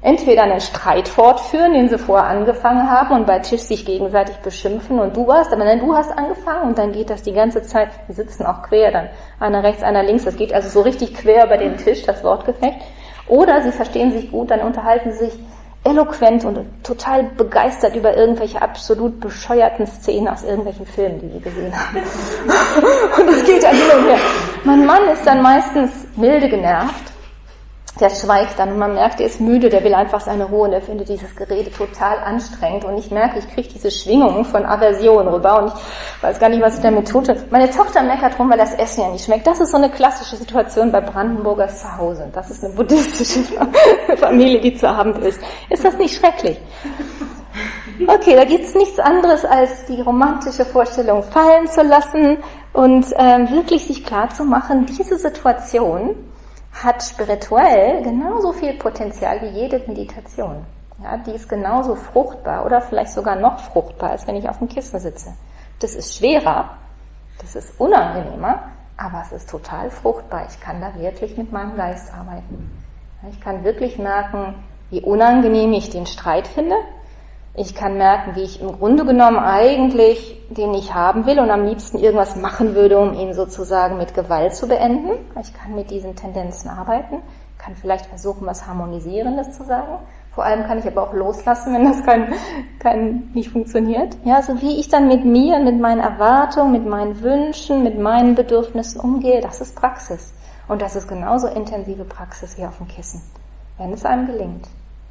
entweder einen Streit fortführen, den sie vorher angefangen haben und bei Tisch sich gegenseitig beschimpfen und du hast angefangen und dann geht das die ganze Zeit, die sitzen auch quer, dann einer rechts, einer links, das geht also so richtig quer über den Tisch, das Wortgefecht. Oder sie verstehen sich gut, dann unterhalten sie sich eloquent und total begeistert über irgendwelche absolut bescheuerten Szenen aus irgendwelchen Filmen, die sie gesehen haben. Und das geht dann hin und her. Mein Mann ist dann meistens milde genervt. Der schweigt dann und man merkt, er ist müde, der will einfach seine Ruhe und er findet dieses Gerede total anstrengend und ich merke, ich kriege diese Schwingungen von Aversion rüber und ich weiß gar nicht, was ich damit tue. Meine Tochter meckert rum, weil das Essen ja nicht schmeckt. Das ist so eine klassische Situation bei Brandenburgers zu Hause. Das ist eine buddhistische Familie, die zu Abend isst. Ist das nicht schrecklich? Okay, da gibt's nichts anderes, als die romantische Vorstellung fallen zu lassen und wirklich sich klar zu machen, diese Situation hat spirituell genauso viel Potenzial wie jede Meditation. Ja, die ist genauso fruchtbar oder vielleicht sogar noch fruchtbar, als wenn ich auf dem Kissen sitze. Das ist schwerer, das ist unangenehmer, aber es ist total fruchtbar. Ich kann da wirklich mit meinem Geist arbeiten. Ich kann wirklich merken, wie unangenehm ich den Streit finde. Ich kann merken, wie ich im Grunde genommen eigentlich den nicht haben will und am liebsten irgendwas machen würde, um ihn sozusagen mit Gewalt zu beenden. Ich kann mit diesen Tendenzen arbeiten, kann vielleicht versuchen, was Harmonisierendes zu sagen. Vor allem kann ich aber auch loslassen, wenn das nicht funktioniert. Ja, so wie ich dann mit mir, mit meinen Erwartungen, mit meinen Wünschen, mit meinen Bedürfnissen umgehe, das ist Praxis. Und das ist genauso intensive Praxis wie auf dem Kissen, wenn es einem gelingt.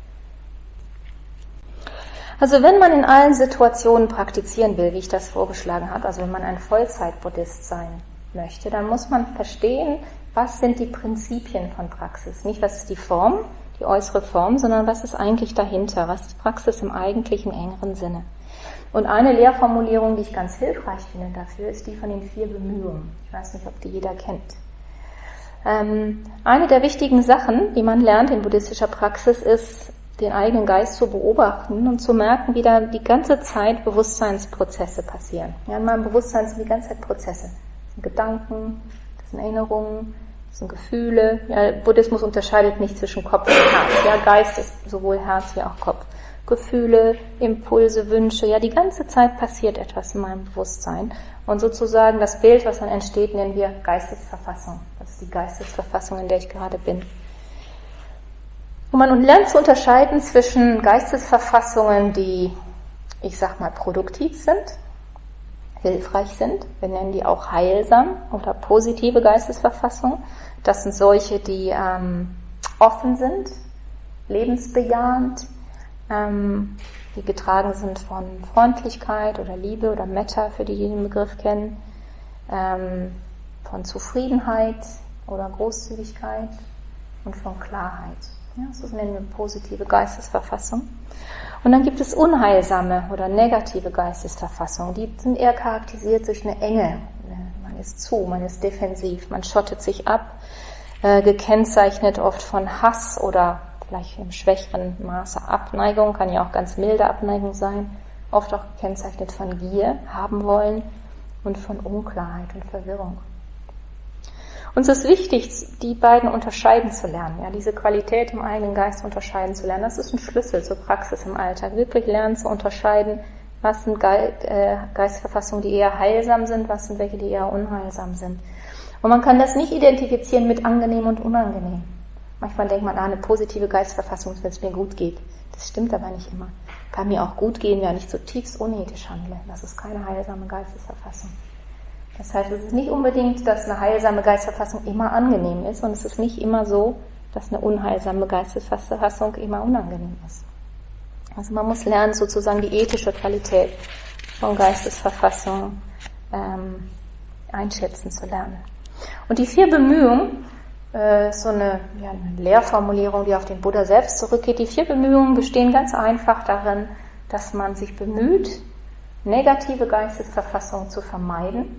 Also wenn man in allen Situationen praktizieren will, wie ich das vorgeschlagen habe, also wenn man ein Vollzeit-Buddhist sein möchte, dann muss man verstehen, was sind die Prinzipien von Praxis. Nicht, was ist die Form, die äußere Form, sondern was ist eigentlich dahinter, was ist Praxis im eigentlichen engeren Sinne. Und eine Lehrformulierung, die ich ganz hilfreich finde dafür, ist die von den 4 Bemühungen. Ich weiß nicht, ob die jeder kennt. Eine der wichtigen Sachen, die man lernt in buddhistischer Praxis, ist, den eigenen Geist zu beobachten und zu merken, wie da die ganze Zeit Bewusstseinsprozesse passieren. Ja, in meinem Bewusstsein sind die ganze Zeit Prozesse. Das sind Gedanken, das sind Erinnerungen, das sind Gefühle. Ja, Buddhismus unterscheidet nicht zwischen Kopf und Herz. Ja, Geist ist sowohl Herz wie auch Kopf. Gefühle, Impulse, Wünsche, ja, die ganze Zeit passiert etwas in meinem Bewusstsein. Und sozusagen das Bild, was dann entsteht, nennen wir Geistesverfassung. Das ist die Geistesverfassung, in der ich gerade bin. Und man lernt zu unterscheiden zwischen Geistesverfassungen, die, ich sag mal, produktiv sind, hilfreich sind. Wir nennen die auch heilsam oder positive Geistesverfassungen. Das sind solche, die offen sind, lebensbejahend, die getragen sind von Freundlichkeit oder Liebe oder Metta, für die den Begriff kennen, von Zufriedenheit oder Großzügigkeit und von Klarheit. Ja, das nennen wir positive Geistesverfassung. Und dann gibt es unheilsame oder negative Geistesverfassungen. Die sind eher charakterisiert durch eine Enge. Man ist zu, man ist defensiv, man schottet sich ab, gekennzeichnet oft von Hass oder vielleicht im schwächeren Maße Abneigung, kann ja auch ganz milde Abneigung sein, oft auch gekennzeichnet von Gier, haben wollen und von Unklarheit und Verwirrung. Uns ist wichtig, die beiden unterscheiden zu lernen, ja, diese Qualität im eigenen Geist unterscheiden zu lernen. Das ist ein Schlüssel zur Praxis im Alltag. Wirklich lernen zu unterscheiden, was sind Geistverfassungen, die eher heilsam sind, was sind welche, die eher unheilsam sind. Und man kann das nicht identifizieren mit angenehm und unangenehm. Manchmal denkt man, eine positive Geistverfassung, wenn es mir gut geht. Das stimmt aber nicht immer. Kann mir auch gut gehen, wenn ich zutiefst unethisch handle. Das ist keine heilsame Geistesverfassung. Das heißt, es ist nicht unbedingt, dass eine heilsame Geistesverfassung immer angenehm ist und es ist nicht immer so, dass eine unheilsame Geistesverfassung immer unangenehm ist. Also man muss lernen, sozusagen die ethische Qualität von Geistesverfassung einschätzen zu lernen. Und die 4 Bemühungen, so eine Lehrformulierung, die auf den Buddha selbst zurückgeht, die 4 Bemühungen bestehen ganz einfach darin, dass man sich bemüht, negative Geistesverfassungen zu vermeiden,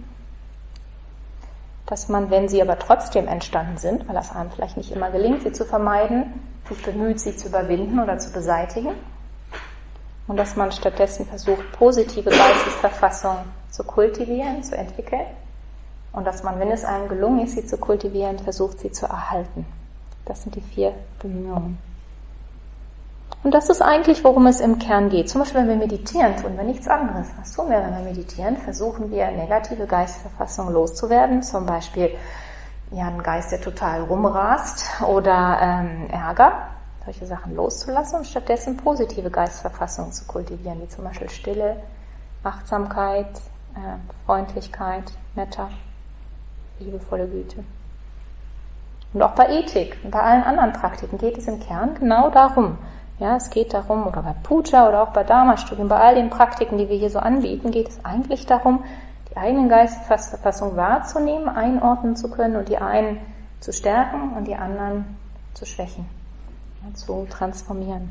dass man, wenn sie aber trotzdem entstanden sind, weil es einem vielleicht nicht immer gelingt, sie zu vermeiden, sich bemüht, sie zu überwinden oder zu beseitigen. Und dass man stattdessen versucht, positive Geistesverfassungen zu kultivieren, zu entwickeln. Und dass man, wenn es einem gelungen ist, sie zu kultivieren, versucht, sie zu erhalten. Das sind die 4 Bemühungen. Und das ist eigentlich, worum es im Kern geht. Zum Beispiel, wenn wir meditieren, tun wir nichts anderes. Was tun wir, wenn wir meditieren? Versuchen wir, negative Geistesverfassungen loszuwerden. Zum Beispiel einen Geist, der total rumrast oder Ärger. Solche Sachen loszulassen und stattdessen positive Geistesverfassungen zu kultivieren, wie zum Beispiel Stille, Achtsamkeit, Freundlichkeit, Metta, liebevolle Güte. Und auch bei Ethik und bei allen anderen Praktiken geht es im Kern genau darum. Ja, es geht darum, oder bei Puja oder auch bei Dharma-Studien, bei all den Praktiken, die wir hier so anbieten, geht es eigentlich darum, die eigenen Geistesverfassung wahrzunehmen, einordnen zu können und die einen zu stärken und die anderen zu schwächen, ja, zu transformieren.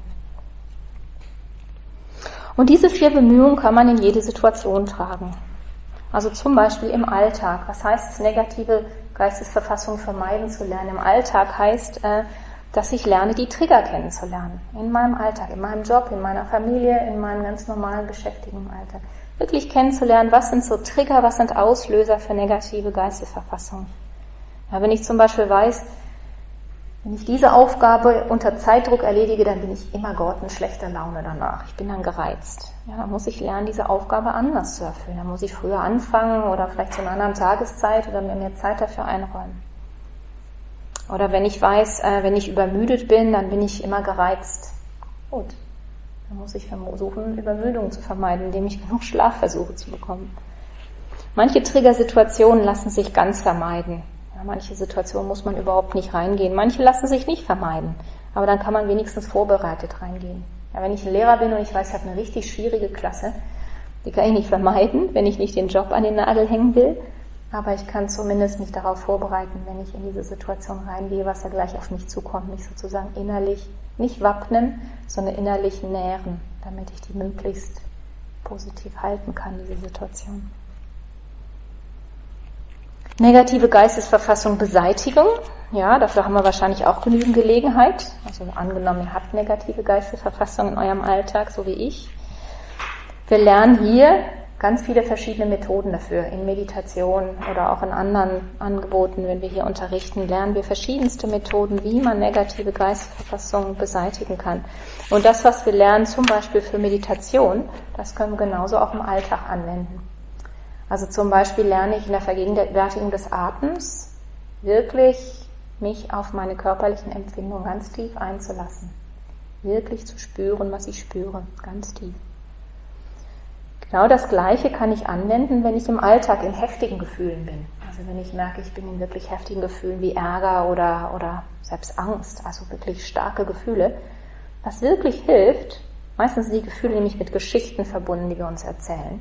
Und diese 4 Bemühungen kann man in jede Situation tragen. Also zum Beispiel im Alltag. Was heißt es, negative Geistesverfassung vermeiden zu lernen? Im Alltag heißt, dass ich lerne, die Trigger kennenzulernen. In meinem Alltag, in meinem Job, in meiner Familie, in meinem ganz normalen Beschäftigung im Alltag. Wirklich kennenzulernen, was sind so Trigger, was sind Auslöser für negative Geistesverfassungen. Ja, wenn ich zum Beispiel weiß, wenn ich diese Aufgabe unter Zeitdruck erledige, dann bin ich immer grottenschlechter Laune danach. Ich bin dann gereizt. Ja, dann muss ich lernen, diese Aufgabe anders zu erfüllen. Dann muss ich früher anfangen oder vielleicht zu einer anderen Tageszeit oder mir mehr Zeit dafür einräumen. Oder wenn ich weiß, wenn ich übermüdet bin, dann bin ich immer gereizt. Gut, dann muss ich versuchen, Übermüdung zu vermeiden, indem ich genug Schlaf versuche zu bekommen. Manche Triggersituationen lassen sich ganz vermeiden. Ja, manche Situationen muss man überhaupt nicht reingehen. Manche lassen sich nicht vermeiden. Aber dann kann man wenigstens vorbereitet reingehen. Ja, wenn ich ein Lehrer bin und ich weiß, ich habe eine richtig schwierige Klasse, die kann ich nicht vermeiden, wenn ich nicht den Job an den Nagel hängen will. Aber ich kann zumindest mich darauf vorbereiten, wenn ich in diese Situation reingehe, was ja gleich auf mich zukommt, mich sozusagen innerlich nicht wappnen, sondern innerlich nähren, damit ich die möglichst positiv halten kann, diese Situation. Negative Geistesverfassung Beseitigung. Ja, dafür haben wir wahrscheinlich auch genügend Gelegenheit. Also angenommen, ihr habt negative Geistesverfassung in eurem Alltag, so wie ich. Wir lernen hier ganz viele verschiedene Methoden dafür. In Meditation oder auch in anderen Angeboten, wenn wir hier unterrichten, lernen wir verschiedenste Methoden, wie man negative Geistesverfassungen beseitigen kann. Und das, was wir lernen, zum Beispiel für Meditation, das können wir genauso auch im Alltag anwenden. Also zum Beispiel lerne ich in der Vergegenwärtigung des Atems wirklich mich auf meine körperlichen Empfindungen ganz tief einzulassen. Wirklich zu spüren, was ich spüre, ganz tief. Genau das Gleiche kann ich anwenden, wenn ich im Alltag in heftigen Gefühlen bin. Also wenn ich merke, ich bin in wirklich heftigen Gefühlen wie Ärger oder selbst Angst, also wirklich starke Gefühle. Was wirklich hilft, meistens sind die Gefühle nämlich mit Geschichten verbunden, die wir uns erzählen,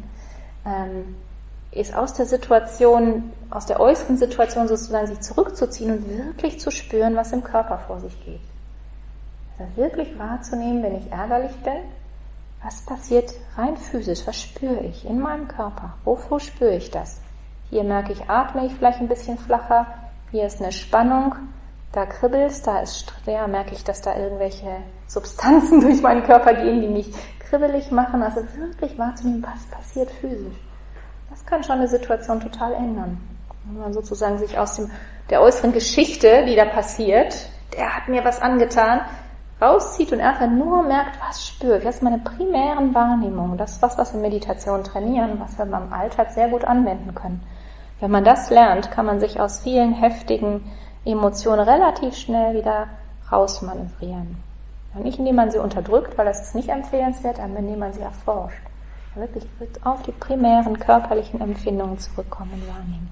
ist aus der Situation, aus der äußeren Situation sozusagen sich zurückzuziehen und wirklich zu spüren, was im Körper vor sich geht. Also wirklich wahrzunehmen, wenn ich ärgerlich bin, was passiert rein physisch, was spüre ich in meinem Körper, wovor spüre ich das? Hier merke ich, atme ich vielleicht ein bisschen flacher, hier ist eine Spannung, da kribbelt es, da merke ich, dass da irgendwelche Substanzen durch meinen Körper gehen, die mich kribbelig machen, also wirklich wahrzunehmen, was passiert physisch. Das kann schon eine Situation total ändern. Wenn man sozusagen sich aus der äußeren Geschichte, die da passiert, der hat mir was angetan, rauszieht und einfach nur merkt, was spüre ich. Das ist meine primären Wahrnehmungen. Das ist was wir in Meditation trainieren, was wir beim Alltag sehr gut anwenden können. Wenn man das lernt, kann man sich aus vielen heftigen Emotionen relativ schnell wieder rausmanövrieren. Nicht indem man sie unterdrückt, weil das ist nicht empfehlenswert, aber indem man sie erforscht. Wirklich auf die primären körperlichen Empfindungen zurückkommen und wahrnehmen.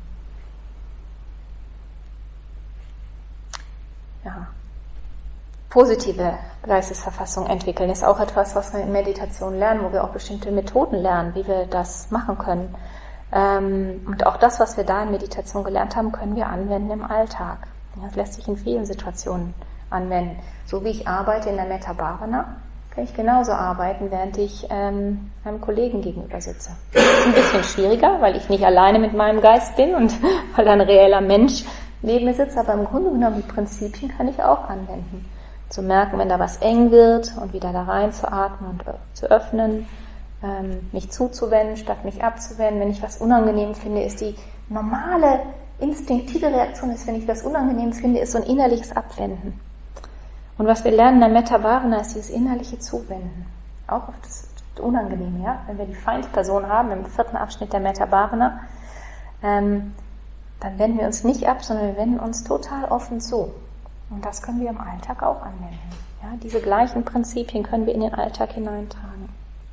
Ja. Positive Geistesverfassung entwickeln ist auch etwas, was wir in Meditation lernen, wo wir auch bestimmte Methoden lernen, wie wir das machen können. Und auch das, was wir da in Meditation gelernt haben, können wir anwenden im Alltag. Das lässt sich in vielen Situationen anwenden. So wie ich arbeite in der Metta Bhavana, kann ich genauso arbeiten, während ich einem Kollegen gegenüber sitze. Das ist ein bisschen schwieriger, weil ich nicht alleine mit meinem Geist bin und weil ein reeller Mensch neben mir sitzt, aber im Grunde genommen die Prinzipien kann ich auch anwenden. Zu merken, wenn da was eng wird und wieder da rein zu atmen und zu öffnen, mich zuzuwenden, statt mich abzuwenden. Wenn ich was unangenehm finde, ist die normale, instinktive Reaktion, wenn ich was unangenehm finde, ist so ein innerliches Abwenden. Und was wir lernen in der Metta-Bhavana ist dieses innerliche Zuwenden. Auch auf das Unangenehme, ja. Wenn wir die Feindperson haben, im 4. Abschnitt der Metta-Bhavana, dann wenden wir uns nicht ab, sondern wir wenden uns total offen zu. Und das können wir im Alltag auch anwenden. Ja, diese gleichen Prinzipien können wir in den Alltag hineintragen.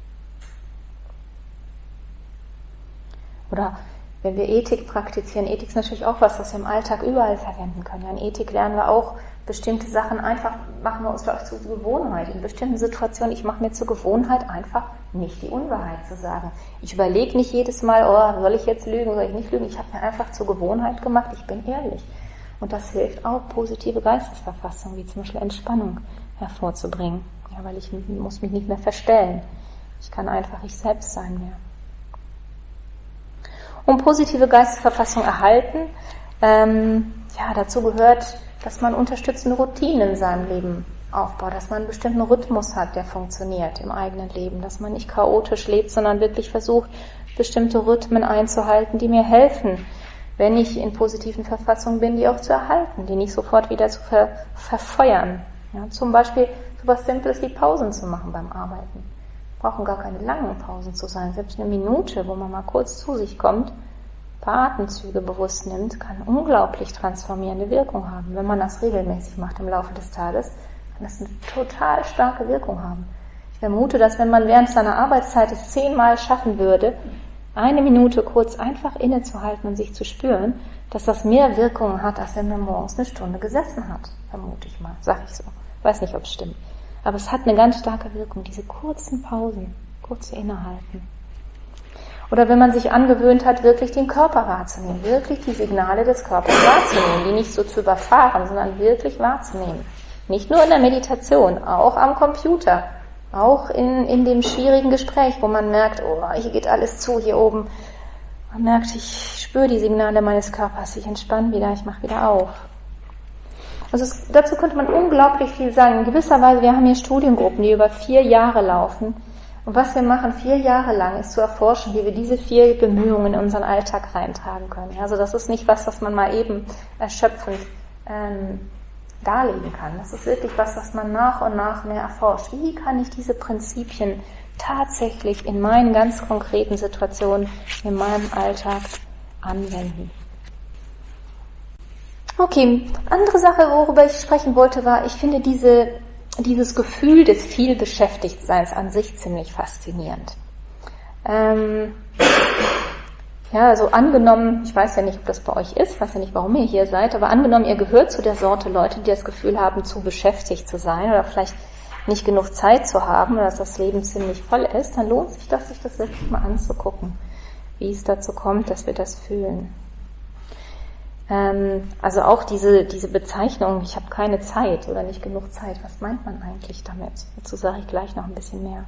Oder wenn wir Ethik praktizieren, Ethik ist natürlich auch was wir im Alltag überall verwenden können. Ja, in Ethik lernen wir auch bestimmte Sachen einfach, machen wir uns vielleicht zur Gewohnheit. In bestimmten Situationen, ich mache mir zur Gewohnheit einfach nicht die Unwahrheit zu sagen. Ich überlege nicht jedes Mal, oh, soll ich jetzt lügen, soll ich nicht lügen. Ich habe mir einfach zur Gewohnheit gemacht, ich bin ehrlich. Und das hilft auch, positive Geistesverfassung, wie zum Beispiel Entspannung hervorzubringen. Ja, weil ich muss mich nicht mehr verstellen. Ich kann einfach ich selbst sein mehr. Um positive Geistesverfassung erhalten, dazu gehört, dass man unterstützende Routinen in seinem Leben aufbaut, dass man einen bestimmten Rhythmus hat, der funktioniert im eigenen Leben, dass man nicht chaotisch lebt, sondern wirklich versucht, bestimmte Rhythmen einzuhalten, die mir helfen, wenn ich in positiven Verfassungen bin, die auch zu erhalten, die nicht sofort wieder zu verfeuern. Ja, zum Beispiel so was Simples wie Pausen zu machen beim Arbeiten. Brauchen gar keine langen Pausen zu sein. Selbst eine Minute, wo man mal kurz zu sich kommt, ein paar Atemzüge bewusst nimmt, kann unglaublich transformierende Wirkung haben. Wenn man das regelmäßig macht im Laufe des Tages, kann das eine total starke Wirkung haben. Ich vermute, dass wenn man während seiner Arbeitszeit es 10-mal schaffen würde, eine Minute kurz einfach innezuhalten und sich zu spüren, dass das mehr Wirkung hat, als wenn man morgens eine Stunde gesessen hat. Vermute ich mal, sag ich so. Weiß nicht, ob es stimmt. Aber es hat eine ganz starke Wirkung, diese kurzen Pausen, kurze Innehalten. Oder wenn man sich angewöhnt hat, wirklich den Körper wahrzunehmen, wirklich die Signale des Körpers wahrzunehmen, die nicht so zu überfahren, sondern wirklich wahrzunehmen. Nicht nur in der Meditation, auch am Computer, auch in dem schwierigen Gespräch, wo man merkt, oh, hier geht alles zu, hier oben. Man merkt, ich spüre die Signale meines Körpers, ich entspanne wieder, ich mache wieder auf. Also dazu könnte man unglaublich viel sagen. In gewisser Weise, wir haben hier Studiengruppen, die über 4 Jahre laufen. Und was wir machen 4 Jahre lang, ist zu erforschen, wie wir diese 4 Bemühungen in unseren Alltag reintragen können. Also das ist nicht was man mal eben erschöpfend darlegen kann. Das ist wirklich was man nach und nach mehr erforscht. Wie kann ich diese Prinzipien tatsächlich in meinen ganz konkreten Situationen, in meinem Alltag anwenden? Okay, andere Sache, worüber ich sprechen wollte, war, ich finde dieses Gefühl des Vielbeschäftigtseins an sich ziemlich faszinierend. Also angenommen, ich weiß ja nicht, ob das bei euch ist, ich weiß ja nicht, warum ihr hier seid, aber angenommen, ihr gehört zu der Sorte Leute, die das Gefühl haben, zu beschäftigt zu sein oder vielleicht nicht genug Zeit zu haben oder dass das Leben ziemlich voll ist, dann lohnt sich das, sich das wirklich mal anzugucken, wie es dazu kommt, dass wir das fühlen. Also auch diese Bezeichnung, ich habe keine Zeit oder nicht genug Zeit, was meint man eigentlich damit? Dazu sage ich gleich noch ein bisschen mehr.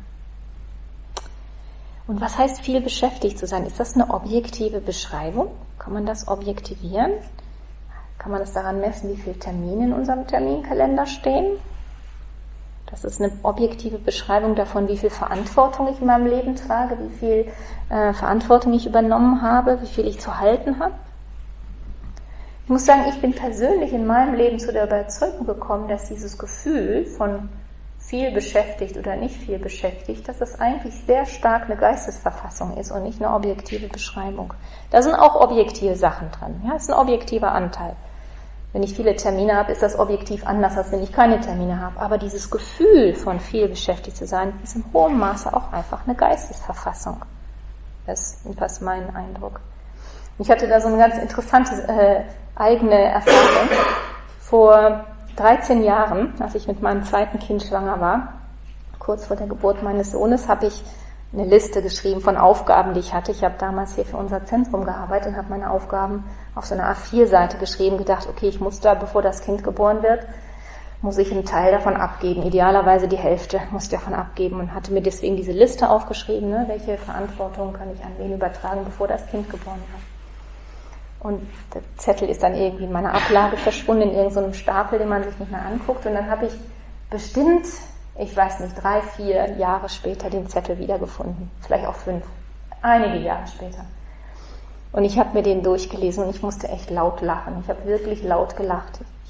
Und was heißt viel beschäftigt zu sein? Ist das eine objektive Beschreibung? Kann man das objektivieren? Kann man das daran messen, wie viele Termine in unserem Terminkalender stehen? Das ist eine objektive Beschreibung davon, wie viel Verantwortung ich in meinem Leben trage, wie viel Verantwortung ich übernommen habe, wie viel ich zu halten habe. Ich muss sagen, ich bin persönlich in meinem Leben zu der Überzeugung gekommen, dass dieses Gefühl von viel beschäftigt oder nicht viel beschäftigt, dass das eigentlich sehr stark eine Geistesverfassung ist und nicht eine objektive Beschreibung. Da sind auch objektive Sachen drin. Ja, es ist ein objektiver Anteil. Wenn ich viele Termine habe, ist das objektiv anders, als wenn ich keine Termine habe. Aber dieses Gefühl von viel beschäftigt zu sein, ist in hohem Maße auch einfach eine Geistesverfassung. Das ist jedenfalls mein Eindruck. Ich hatte da so eine ganz interessante eigene Erfahrung. Vor 13 Jahren, als ich mit meinem 2. Kind schwanger war, kurz vor der Geburt meines Sohnes, habe ich eine Liste geschrieben von Aufgaben, die ich hatte. Ich habe damals hier für unser Zentrum gearbeitet und habe meine Aufgaben auf so einer A4-Seite geschrieben, gedacht, okay, ich muss da, bevor das Kind geboren wird, muss ich einen Teil davon abgeben. Idealerweise die Hälfte muss ich davon abgeben und hatte mir deswegen diese Liste aufgeschrieben, welche Verantwortung kann ich an wen übertragen, bevor das Kind geboren wird. Und der Zettel ist dann irgendwie in meiner Ablage verschwunden, in irgendeinem Stapel, den man sich nicht mehr anguckt. Und dann habe ich bestimmt, ich weiß nicht, 3, 4 Jahre später den Zettel wiedergefunden. Vielleicht auch 5. Einige Jahre später. Und ich habe mir den durchgelesen und ich musste echt laut lachen. Ich habe wirklich laut gelacht. Ich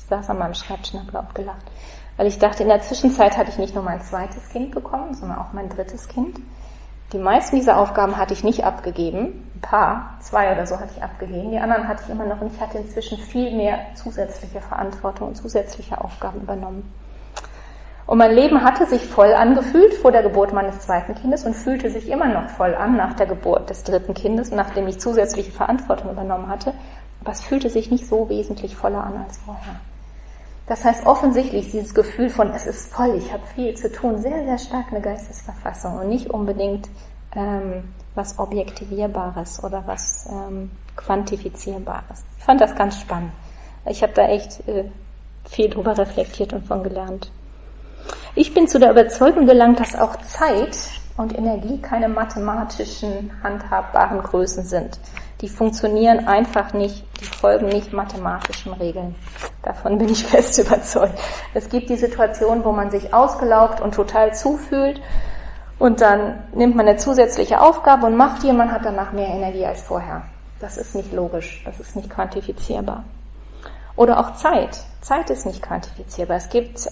saß an meinem Schreibtisch und habe laut gelacht. Weil ich dachte, in der Zwischenzeit hatte ich nicht nur mein zweites Kind bekommen, sondern auch mein drittes Kind. Die meisten dieser Aufgaben hatte ich nicht abgegeben. Ein paar, 2 oder so hatte ich abgegeben. Die anderen hatte ich immer noch und ich hatte inzwischen viel mehr zusätzliche Verantwortung und zusätzliche Aufgaben übernommen. Und mein Leben hatte sich voll angefühlt vor der Geburt meines zweiten Kindes und fühlte sich immer noch voll an nach der Geburt des dritten Kindes, nachdem ich zusätzliche Verantwortung übernommen hatte. Aber es fühlte sich nicht so wesentlich voller an als vorher. Das heißt, offensichtlich ist dieses Gefühl von, es ist voll, ich habe viel zu tun, sehr, sehr stark eine Geistesverfassung und nicht unbedingt was Objektivierbares oder was Quantifizierbares. Ich fand das ganz spannend. Ich habe da echt viel drüber reflektiert und von gelernt. Ich bin zu der Überzeugung gelangt, dass auch Zeit und Energie keine mathematischen, handhabbaren Größen sind. Die funktionieren einfach nicht, die folgen nicht mathematischen Regeln. Davon bin ich fest überzeugt. Es gibt die Situation, wo man sich ausgelaugt und total zufühlt und dann nimmt man eine zusätzliche Aufgabe und macht die und man hat danach mehr Energie als vorher. Das ist nicht logisch, das ist nicht quantifizierbar. Oder auch Zeit. Zeit ist nicht quantifizierbar. Es gibt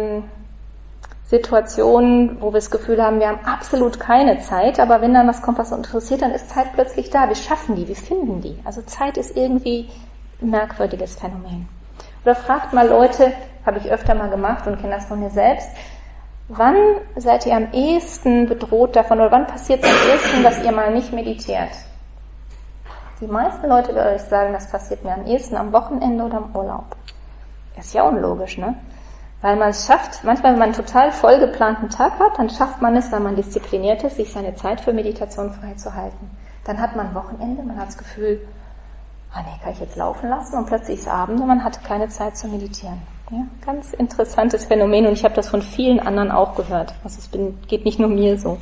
Situationen, wo wir das Gefühl haben, wir haben absolut keine Zeit, aber wenn dann was kommt, was uns interessiert, dann ist Zeit plötzlich da. Wir schaffen die, wir finden die. Also Zeit ist irgendwie ein merkwürdiges Phänomen. Oder fragt mal Leute, habe ich öfter mal gemacht und kenne das von mir selbst, wann seid ihr am ehesten bedroht davon oder wann passiert es am ehesten, dass ihr mal nicht meditiert? Die meisten Leute werden euch sagen, das passiert mir am ehesten am Wochenende oder im Urlaub. Ist ja unlogisch, ne? Weil man es schafft, manchmal wenn man einen total vollgeplanten Tag hat, dann schafft man es, weil man diszipliniert ist, sich seine Zeit für Meditation freizuhalten. Dann hat man ein Wochenende, man hat das Gefühl, kann ich jetzt laufen lassen und plötzlich ist Abend und man hat keine Zeit zu meditieren. Ja, ganz interessantes Phänomen und ich habe das von vielen anderen auch gehört. Also es geht nicht nur mir so.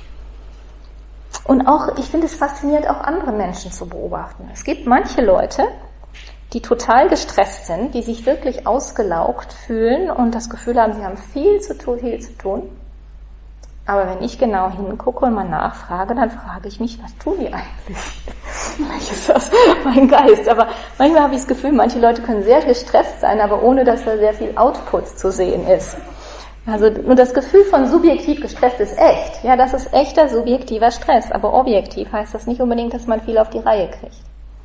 Und auch, ich finde es faszinierend, auch andere Menschen zu beobachten. Es gibt manche Leute, die total gestresst sind, die sich wirklich ausgelaugt fühlen und das Gefühl haben, sie haben viel zu tun. Aber wenn ich genau hingucke und mal nachfrage, dann frage ich mich, was tun die eigentlich? Vielleicht ist das mein Geist. Aber manchmal habe ich das Gefühl, manche Leute können sehr gestresst sein, aber ohne, dass da sehr viel Output zu sehen ist. Also nur das Gefühl von subjektiv gestresst ist echt. Ja, das ist echter subjektiver Stress. Aber objektiv heißt das nicht unbedingt, dass man viel auf die Reihe kriegt.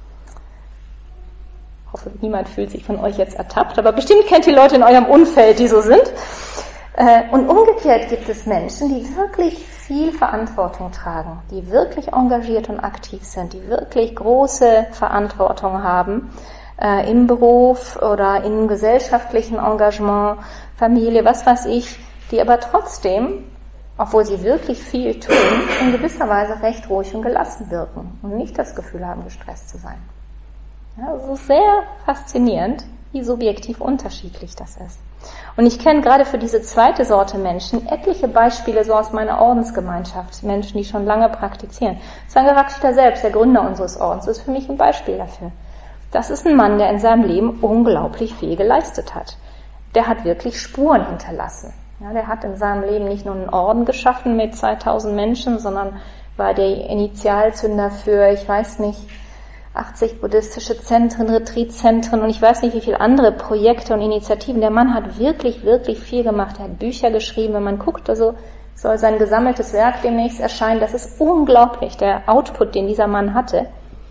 Ich hoffe, niemand fühlt sich von euch jetzt ertappt, aber bestimmt kennt ihr Leute in eurem Umfeld, die so sind. Und umgekehrt gibt es Menschen, die wirklich viel Verantwortung tragen, die wirklich engagiert und aktiv sind, die wirklich große Verantwortung haben im Beruf oder im gesellschaftlichen Engagement, Familie, was weiß ich, die aber trotzdem, obwohl sie wirklich viel tun, in gewisser Weise recht ruhig und gelassen wirken und nicht das Gefühl haben, gestresst zu sein. Ja, es ist sehr faszinierend, wie subjektiv unterschiedlich das ist. Und ich kenne gerade für diese zweite Sorte Menschen etliche Beispiele so aus meiner Ordensgemeinschaft, Menschen, die schon lange praktizieren. Sangharakshita selbst, der Gründer unseres Ordens, ist für mich ein Beispiel dafür. Das ist ein Mann, der in seinem Leben unglaublich viel geleistet hat. Der hat wirklich Spuren hinterlassen. Ja, der hat in seinem Leben nicht nur einen Orden geschaffen mit 2000 Menschen, sondern war der Initialzünder für, 80 buddhistische Zentren, Retreatzentren und ich weiß nicht, wie viele andere Projekte und Initiativen. Der Mann hat wirklich, wirklich viel gemacht. Er hat Bücher geschrieben. Wenn man guckt, also soll sein gesammeltes Werk demnächst erscheinen. Das ist unglaublich, der Output, den dieser Mann hatte.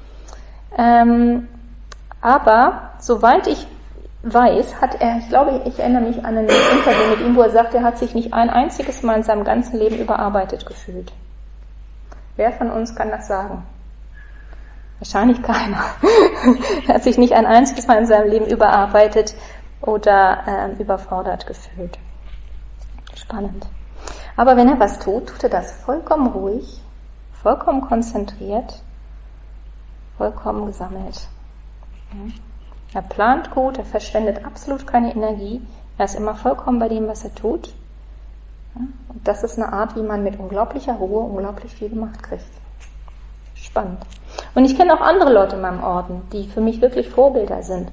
Aber soweit ich weiß, hat er, ich erinnere mich an ein Interview mit ihm, wo er sagt, er hat sich nicht ein einziges Mal in seinem ganzen Leben überarbeitet gefühlt. Wer von uns kann das sagen? Wahrscheinlich keiner. Er hat sich nicht ein einziges Mal in seinem Leben überarbeitet oder überfordert gefühlt. Spannend. Aber wenn er was tut, tut er das vollkommen ruhig, vollkommen konzentriert, vollkommen gesammelt. Er plant gut, er verschwendet absolut keine Energie, er ist immer vollkommen bei dem, was er tut. Und das ist eine Art, wie man mit unglaublicher Ruhe unglaublich viel gemacht kriegt. Spannend. Und ich kenne auch andere Leute in meinem Orden, die für mich wirklich Vorbilder sind.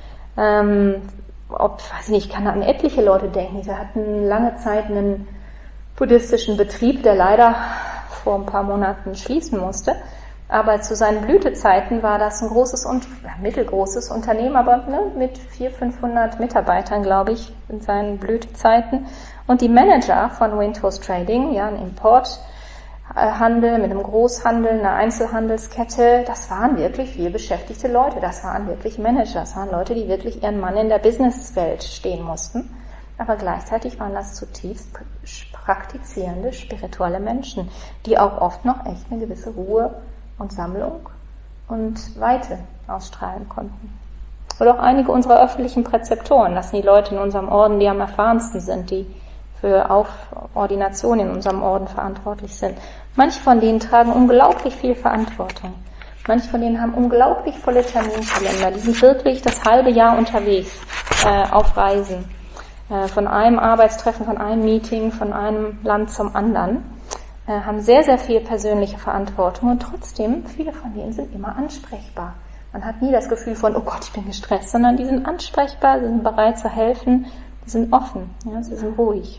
Ich kann an etliche Leute denken. Wir hatten lange Zeit einen buddhistischen Betrieb, der leider vor ein paar Monaten schließen musste. Aber zu seinen Blütezeiten war das ein großes und mittelgroßes Unternehmen, aber mit 400-500 Mitarbeitern, glaube ich, in seinen Blütezeiten. Und die Manager von Windhorse Trading, ja, ein Importhandel mit einem Großhandel, einer Einzelhandelskette, das waren wirklich viel beschäftigte Leute, das waren wirklich Manager, das waren Leute, die wirklich ihren Mann in der Businesswelt stehen mussten. Aber gleichzeitig waren das zutiefst praktizierende, spirituelle Menschen, die auch oft noch echt eine gewisse Ruhe und Sammlung und Weite ausstrahlen konnten. Oder auch einige unserer öffentlichen Präzeptoren, das sind die Leute in unserem Orden, die am erfahrensten sind, die für Ordination in unserem Orden verantwortlich sind. Manche von denen tragen unglaublich viel Verantwortung. Manche von denen haben unglaublich volle Terminkalender. Die sind wirklich das halbe Jahr unterwegs, auf Reisen. Von einem Arbeitstreffen, von einem Meeting, von einem Land zum anderen. Haben sehr, sehr viel persönliche Verantwortung und trotzdem, viele von denen sind immer ansprechbar. Man hat nie das Gefühl von, oh Gott, ich bin gestresst, sondern die sind ansprechbar, sie sind bereit zu helfen, die sind offen, ja, sie sind ruhig.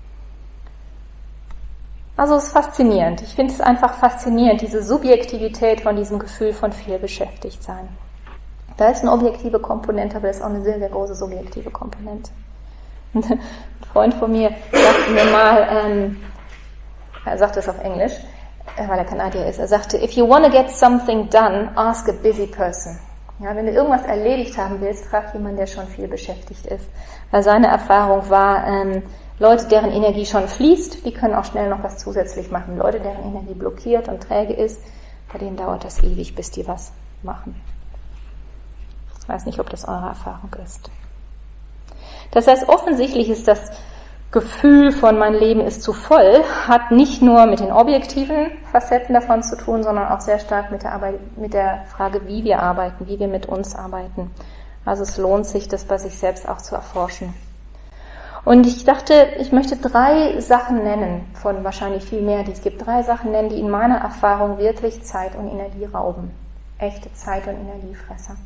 Also es ist faszinierend. Ich finde es einfach faszinierend, diese Subjektivität von diesem Gefühl von viel beschäftigt sein. Da ist eine objektive Komponente, aber da ist auch eine sehr, sehr große subjektive Komponente. Ein Freund von mir sagte mir mal, er sagte es auf Englisch, weil er Kanadier ist, er sagte, if you want to get something done, ask a busy person. Ja, wenn du irgendwas erledigt haben willst, frag jemanden, der schon viel beschäftigt ist. Weil seine Erfahrung war, Leute, deren Energie schon fließt, die können auch schnell noch was zusätzlich machen. Leute, deren Energie blockiert und träge ist, bei denen dauert das ewig, bis die was machen. Ich weiß nicht, ob das eure Erfahrung ist. Das heißt, offensichtlich ist das Gefühl von mein Leben ist zu voll, hat nicht nur mit den objektiven Facetten davon zu tun, sondern auch sehr stark mit der Frage, wie wir arbeiten, wie wir mit uns arbeiten. Also es lohnt sich, das bei sich selbst auch zu erforschen. Und ich dachte, ich möchte 3 Sachen nennen, von wahrscheinlich viel mehr, die es gibt, 3 Sachen nennen, die in meiner Erfahrung wirklich Zeit und Energie rauben. Echte Zeit- und Energiefresser.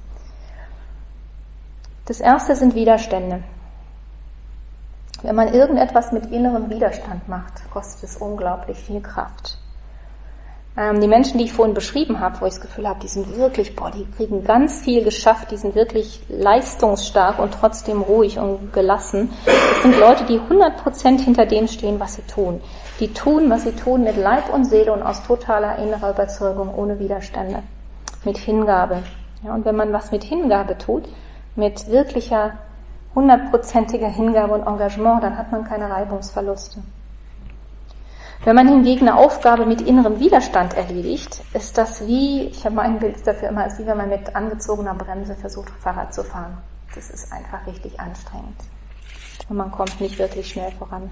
Das erste sind Widerstände. Wenn man irgendetwas mit innerem Widerstand macht, kostet es unglaublich viel Kraft. Die Menschen, die ich vorhin beschrieben habe, wo ich das Gefühl habe, die sind wirklich, die kriegen ganz viel geschafft, die sind wirklich leistungsstark und trotzdem ruhig und gelassen. Das sind Leute, die 100% hinter dem stehen, was sie tun. Die tun, was sie tun, mit Leib und Seele und aus totaler innerer Überzeugung, ohne Widerstände. Mit Hingabe. Ja, und wenn man was mit Hingabe tut, mit wirklicher 100%iger Hingabe und Engagement, dann hat man keine Reibungsverluste. Wenn man hingegen eine Aufgabe mit innerem Widerstand erledigt, ist das wie, ich habe mein Bild dafür immer, als wie wenn man mit angezogener Bremse versucht, Fahrrad zu fahren. Das ist einfach richtig anstrengend. Und man kommt nicht wirklich schnell voran.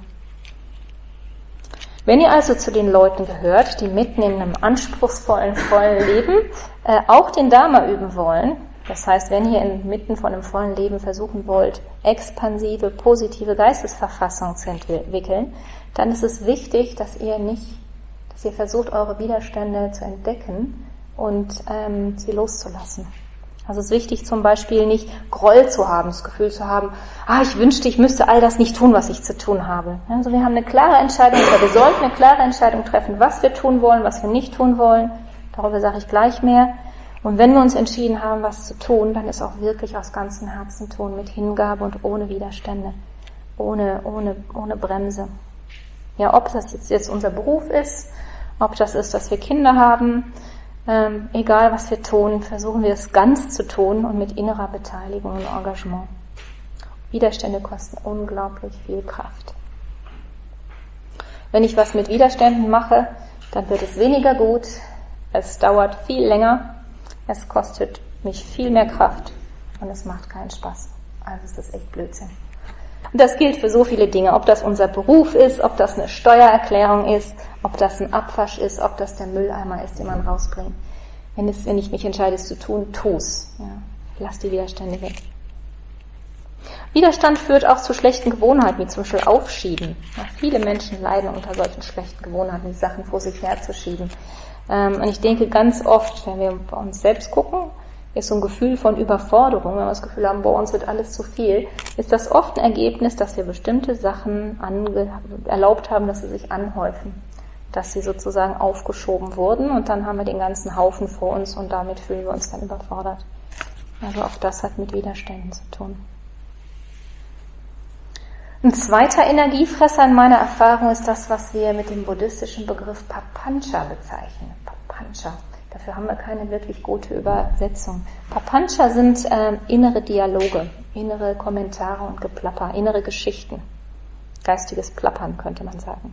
Wenn ihr also zu den Leuten gehört, die mitten in einem anspruchsvollen, vollen Leben auch den Dharma üben wollen, das heißt, wenn ihr inmitten von einem vollen Leben versuchen wollt, expansive, positive Geistesverfassung zu entwickeln, dann ist es wichtig, dass ihr versucht, eure Widerstände zu entdecken und sie loszulassen. Also es ist wichtig, zum Beispiel nicht Groll zu haben, das Gefühl zu haben, ich wünschte, ich müsste all das nicht tun, was ich zu tun habe. Also wir haben eine klare Entscheidung, oder wir sollten eine klare Entscheidung treffen, was wir tun wollen, was wir nicht tun wollen. Darüber sage ich gleich mehr. Und wenn wir uns entschieden haben, was zu tun, dann ist auch wirklich aus ganzem Herzen tun, mit Hingabe und ohne Widerstände, ohne Bremse. Ja, ob das jetzt unser Beruf ist, ob das ist, dass wir Kinder haben, egal was wir tun, versuchen wir es ganz zu tun und mit innerer Beteiligung und Engagement. Widerstände kosten unglaublich viel Kraft. Wenn ich was mit Widerständen mache, dann wird es weniger gut, es dauert viel länger, es kostet mich viel mehr Kraft und es macht keinen Spaß. Also es ist echt Blödsinn. Und das gilt für so viele Dinge, ob das unser Beruf ist, ob das eine Steuererklärung ist, ob das ein Abwasch ist, ob das der Mülleimer ist, den man rausbringt. Wenn ich mich entscheide, es zu tun, tu's. Ja, lass die Widerstände weg. Widerstand führt auch zu schlechten Gewohnheiten, wie zum Beispiel Aufschieben. Ja, viele Menschen leiden unter solchen schlechten Gewohnheiten, die Sachen vor sich herzuschieben. Und ich denke ganz oft, wenn wir bei uns selbst gucken, ist so ein Gefühl von Überforderung, wenn wir das Gefühl haben, uns wird alles zu viel, ist das oft ein Ergebnis, dass wir bestimmte Sachen erlaubt haben, dass sie sich anhäufen. dass sie sozusagen aufgeschoben wurden und dann haben wir den ganzen Haufen vor uns und damit fühlen wir uns dann überfordert. Also auch das hat mit Widerständen zu tun. Ein zweiter Energiefresser in meiner Erfahrung ist das, was wir mit dem buddhistischen Begriff Papancha bezeichnen. Papancha. Dafür haben wir keine wirklich gute Übersetzung. Papancha sind innere Dialoge, innere Kommentare und Geplapper, innere Geschichten. Geistiges Plappern könnte man sagen.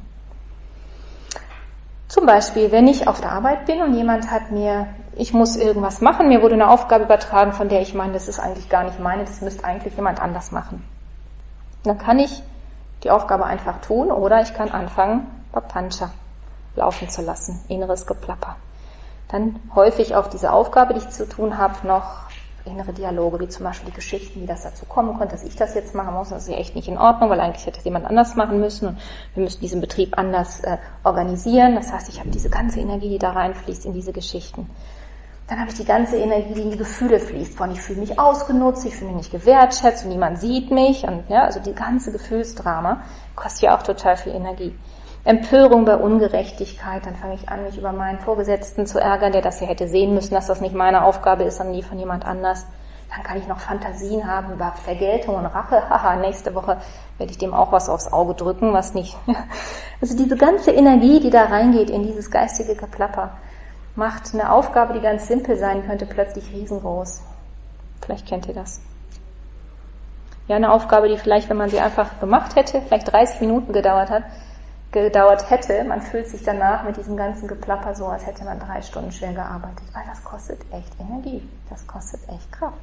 Zum Beispiel, wenn ich auf der Arbeit bin und jemand hat ich muss irgendwas machen, mir wurde eine Aufgabe übertragen, von der ich meine, das ist eigentlich gar nicht meine, das müsste eigentlich jemand anders machen. Dann kann ich die Aufgabe einfach tun oder ich kann anfangen, Papancha laufen zu lassen, inneres Geplapper. Dann häufig auf diese Aufgabe, die ich zu tun habe, noch innere Dialoge, wie zum Beispiel die Geschichten, wie das dazu kommen konnte, dass ich das jetzt machen muss. Das ist ja echt nicht in Ordnung, weil eigentlich hätte es jemand anders machen müssen und wir müssen diesen Betrieb anders organisieren. Das heißt, ich habe diese ganze Energie, die da reinfließt in diese Geschichten. Dann habe ich die ganze Energie, die in die Gefühle fließt. Von ich fühle mich ausgenutzt, ich fühle mich nicht gewertschätzt und niemand sieht mich. Und ja, also die ganze Gefühlsdrama kostet ja auch total viel Energie. Empörung bei Ungerechtigkeit, dann fange ich an, mich über meinen Vorgesetzten zu ärgern, der das ja hätte sehen müssen, dass das nicht meine Aufgabe ist, sondern die von jemand anders. Dann kann ich noch Fantasien haben über Vergeltung und Rache. Haha, nächste Woche werde ich dem auch was aufs Auge drücken, was nicht. Also diese ganze Energie, die da reingeht in dieses geistige Geplapper, macht eine Aufgabe, die ganz simpel sein könnte, plötzlich riesengroß. Vielleicht kennt ihr das. Ja, eine Aufgabe, die vielleicht, wenn man sie einfach gemacht hätte, vielleicht 30 Minuten gedauert hätte, man fühlt sich danach mit diesem ganzen Geplapper so, als hätte man 3 Stunden schwer gearbeitet. Weil das kostet echt Energie. Das kostet echt Kraft.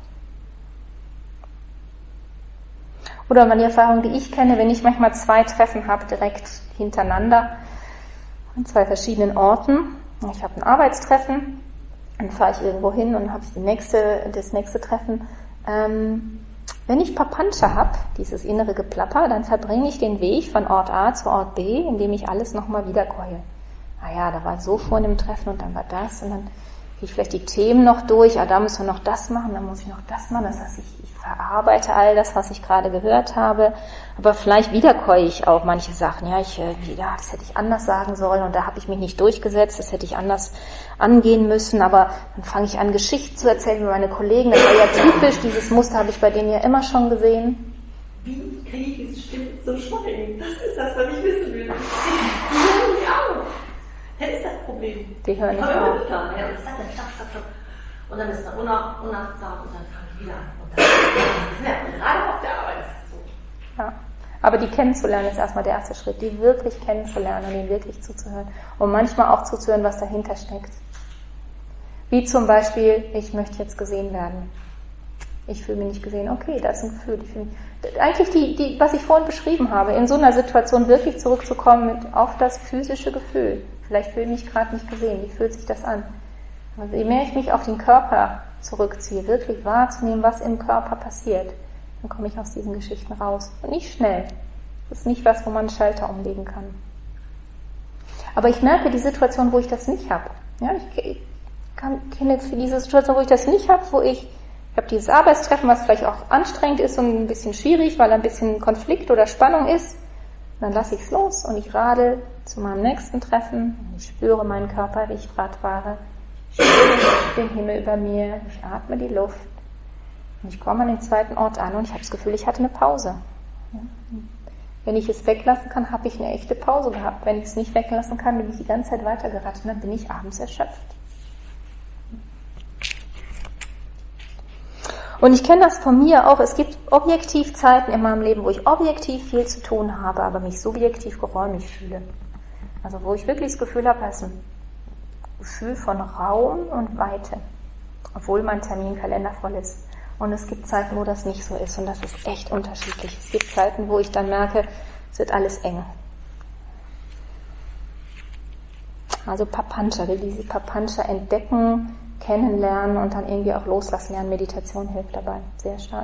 Oder die Erfahrung, die ich kenne, wenn ich manchmal 2 Treffen habe, direkt hintereinander, an 2 verschiedenen Orten. Ich habe ein Arbeitstreffen, dann fahre ich irgendwo hin und habe das nächste Treffen. Wenn ich Papancha habe, dieses innere Geplapper, dann verbringe ich den Weg von Ort A zu Ort B, indem ich alles nochmal wiederkäue. Ah ja, da war so vor einem Treffen und dann war das und dann gehe ich vielleicht die Themen noch durch, da müssen wir noch das machen, dann muss ich noch das machen. Das heißt, ich verarbeite all das, was ich gerade gehört habe, aber vielleicht wiederkäue ich auch manche Sachen. Ja, das hätte ich anders sagen sollen und da habe ich mich nicht durchgesetzt, das hätte ich anders angehen müssen, aber dann fange ich an, Geschichten zu erzählen über meine Kollegen. Das war ja typisch, dieses Muster habe ich bei denen ja immer schon gesehen. Wie kriege ich diese Stimme zum Schweigen? Das ist das, was ich wissen will. Die hören nicht auf. Das ist das Problem. Die hören nicht auf. Und dann ist man unachtsam und dann fange ich wieder an. Und gerade auf der Arbeit ist es so. Ja. Aber die kennenzulernen ist erstmal der erste Schritt, die wirklich kennenzulernen und ihnen wirklich zuzuhören. Und manchmal auch zuzuhören, was dahinter steckt. Wie zum Beispiel, ich möchte jetzt gesehen werden. Ich fühle mich nicht gesehen. Okay, das ist ein Gefühl. Eigentlich was ich vorhin beschrieben habe, in so einer Situation wirklich zurückzukommen auf das physische Gefühl. Vielleicht fühle ich mich gerade nicht gesehen. Wie fühlt sich das an? Also je mehr ich mich auf den Körper zurückziehe, wirklich wahrzunehmen, was im Körper passiert, dann komme ich aus diesen Geschichten raus. Und nicht schnell. Das ist nicht was, wo man einen Schalter umlegen kann. Aber ich merke die Situation, wo ich das nicht habe. Ja, ich kenne für diese Situation, wo ich das nicht habe, ich habe dieses Arbeitstreffen, was vielleicht auch anstrengend ist und ein bisschen schwierig, weil ein bisschen Konflikt oder Spannung ist. Dann lasse ich es los und ich radel zu meinem nächsten Treffen. Und ich spüre meinen Körper, wie ich Rad fahre. Ich spüre den Himmel über mir. Ich atme die Luft. Und ich komme an den zweiten Ort an und ich habe das Gefühl, ich hatte eine Pause. Ja. Wenn ich es weglassen kann, habe ich eine echte Pause gehabt. Wenn ich es nicht weglassen kann, bin ich die ganze Zeit weitergeradelt und dann bin ich abends erschöpft. Und ich kenne das von mir auch. Es gibt objektiv Zeiten in meinem Leben, wo ich objektiv viel zu tun habe, aber mich subjektiv geräumig fühle. Also wo ich wirklich das Gefühl habe, das ist ein Gefühl von Raum und Weite, obwohl mein Terminkalender voll ist. Und es gibt Zeiten, wo das nicht so ist und das ist echt unterschiedlich. Es gibt Zeiten, wo ich dann merke, es wird alles eng. Also Papancha, will diese Papancha entdecken, kennenlernen und dann irgendwie auch loslassen lernen. Meditation hilft dabei sehr stark.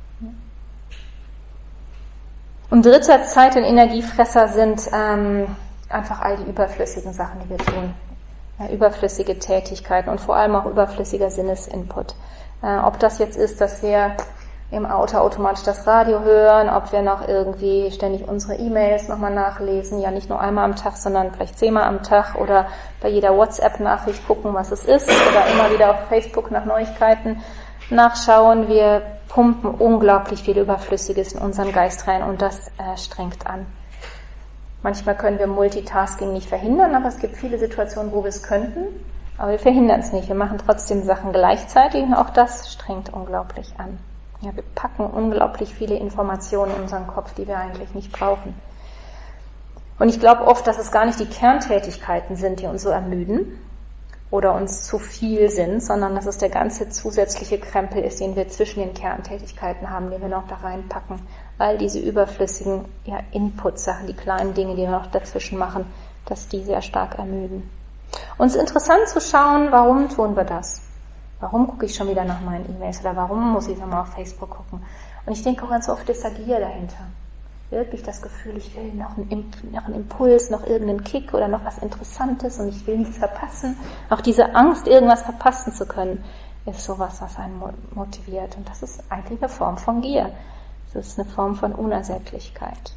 Und dritter Zeit- und Energiefresser sind einfach all die überflüssigen Sachen, die wir tun. Ja, überflüssige Tätigkeiten und vor allem auch überflüssiger Sinnesinput. Ob das jetzt ist, dass wir im Auto automatisch das Radio hören, ob wir noch irgendwie ständig unsere E-Mails nochmal nachlesen, ja nicht nur einmal am Tag, sondern vielleicht 10-mal am Tag oder bei jeder WhatsApp-Nachricht gucken, was es ist oder immer wieder auf Facebook nach Neuigkeiten nachschauen. Wir pumpen unglaublich viel Überflüssiges in unseren Geist rein und das strengt an. Manchmal können wir Multitasking nicht verhindern, aber es gibt viele Situationen, wo wir es könnten, aber wir verhindern es nicht. Wir machen trotzdem Sachen gleichzeitig und auch das strengt unglaublich an. Ja, wir packen unglaublich viele Informationen in unseren Kopf, die wir eigentlich nicht brauchen. Und ich glaube oft, dass es gar nicht die Kerntätigkeiten sind, die uns so ermüden oder uns zu viel sind, sondern dass es der ganze zusätzliche Krempel ist, den wir zwischen den Kerntätigkeiten haben, den wir noch da reinpacken. All diese überflüssigen Input-Sachen, die kleinen Dinge, die wir noch dazwischen machen, dass die sehr stark ermüden. Und es ist interessant zu schauen, warum tun wir das? Warum gucke ich schon wieder nach meinen E-Mails oder warum muss ich nochmal auf Facebook gucken? Und ich denke auch ganz oft, ist da Gier dahinter. Wirklich das Gefühl, ich will noch einen Impuls, noch irgendeinen Kick oder noch was Interessantes und ich will nichts verpassen. Auch diese Angst, irgendwas verpassen zu können, ist sowas, was einen motiviert. Und das ist eigentlich eine Form von Gier. Das ist eine Form von Unersättlichkeit.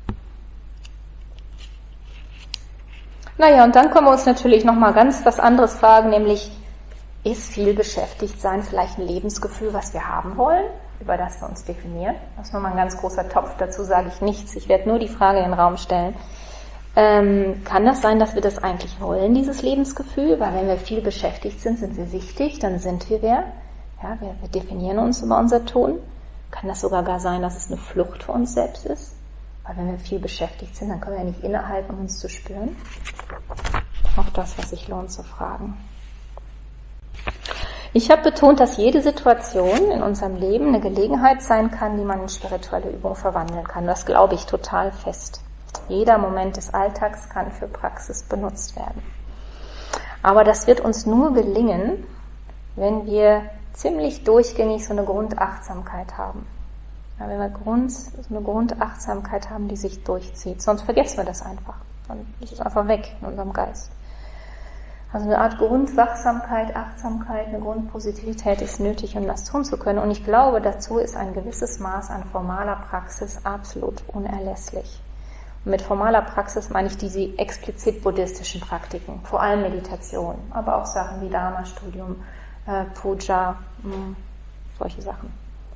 Naja, und dann können wir uns natürlich nochmal ganz was anderes fragen, nämlich, ist viel beschäftigt sein vielleicht ein Lebensgefühl, was wir haben wollen, über das wir uns definieren? Das ist nochmal ein ganz großer Topf, dazu sage ich nichts. Ich werde nur die Frage in den Raum stellen. Kann das sein, dass wir das eigentlich wollen, dieses Lebensgefühl? Weil wenn wir viel beschäftigt sind, sind wir wichtig, dann sind wir wer? Ja, wir definieren uns über unser Tun. Kann das sogar gar sein, dass es eine Flucht vor uns selbst ist? Weil wenn wir viel beschäftigt sind, dann können wir ja nicht innehalten, um uns zu spüren. Auch das, was sich lohnt zu fragen. Ich habe betont, dass jede Situation in unserem Leben eine Gelegenheit sein kann, die man in spirituelle Übung verwandeln kann. Das glaube ich total fest. Jeder Moment des Alltags kann für Praxis benutzt werden. Aber das wird uns nur gelingen, wenn wir ziemlich durchgängig so eine Grundachtsamkeit haben. Ja, wenn wir so eine Grundachtsamkeit haben, die sich durchzieht. Sonst vergessen wir das einfach. Dann ist es einfach weg in unserem Geist. Also eine Art Grundwachsamkeit, Achtsamkeit, eine Grundpositivität ist nötig, um das tun zu können. Und ich glaube, dazu ist ein gewisses Maß an formaler Praxis absolut unerlässlich. Und mit formaler Praxis meine ich diese explizit buddhistischen Praktiken, vor allem Meditation, aber auch Sachen wie Dharma-Studium, Puja, solche Sachen.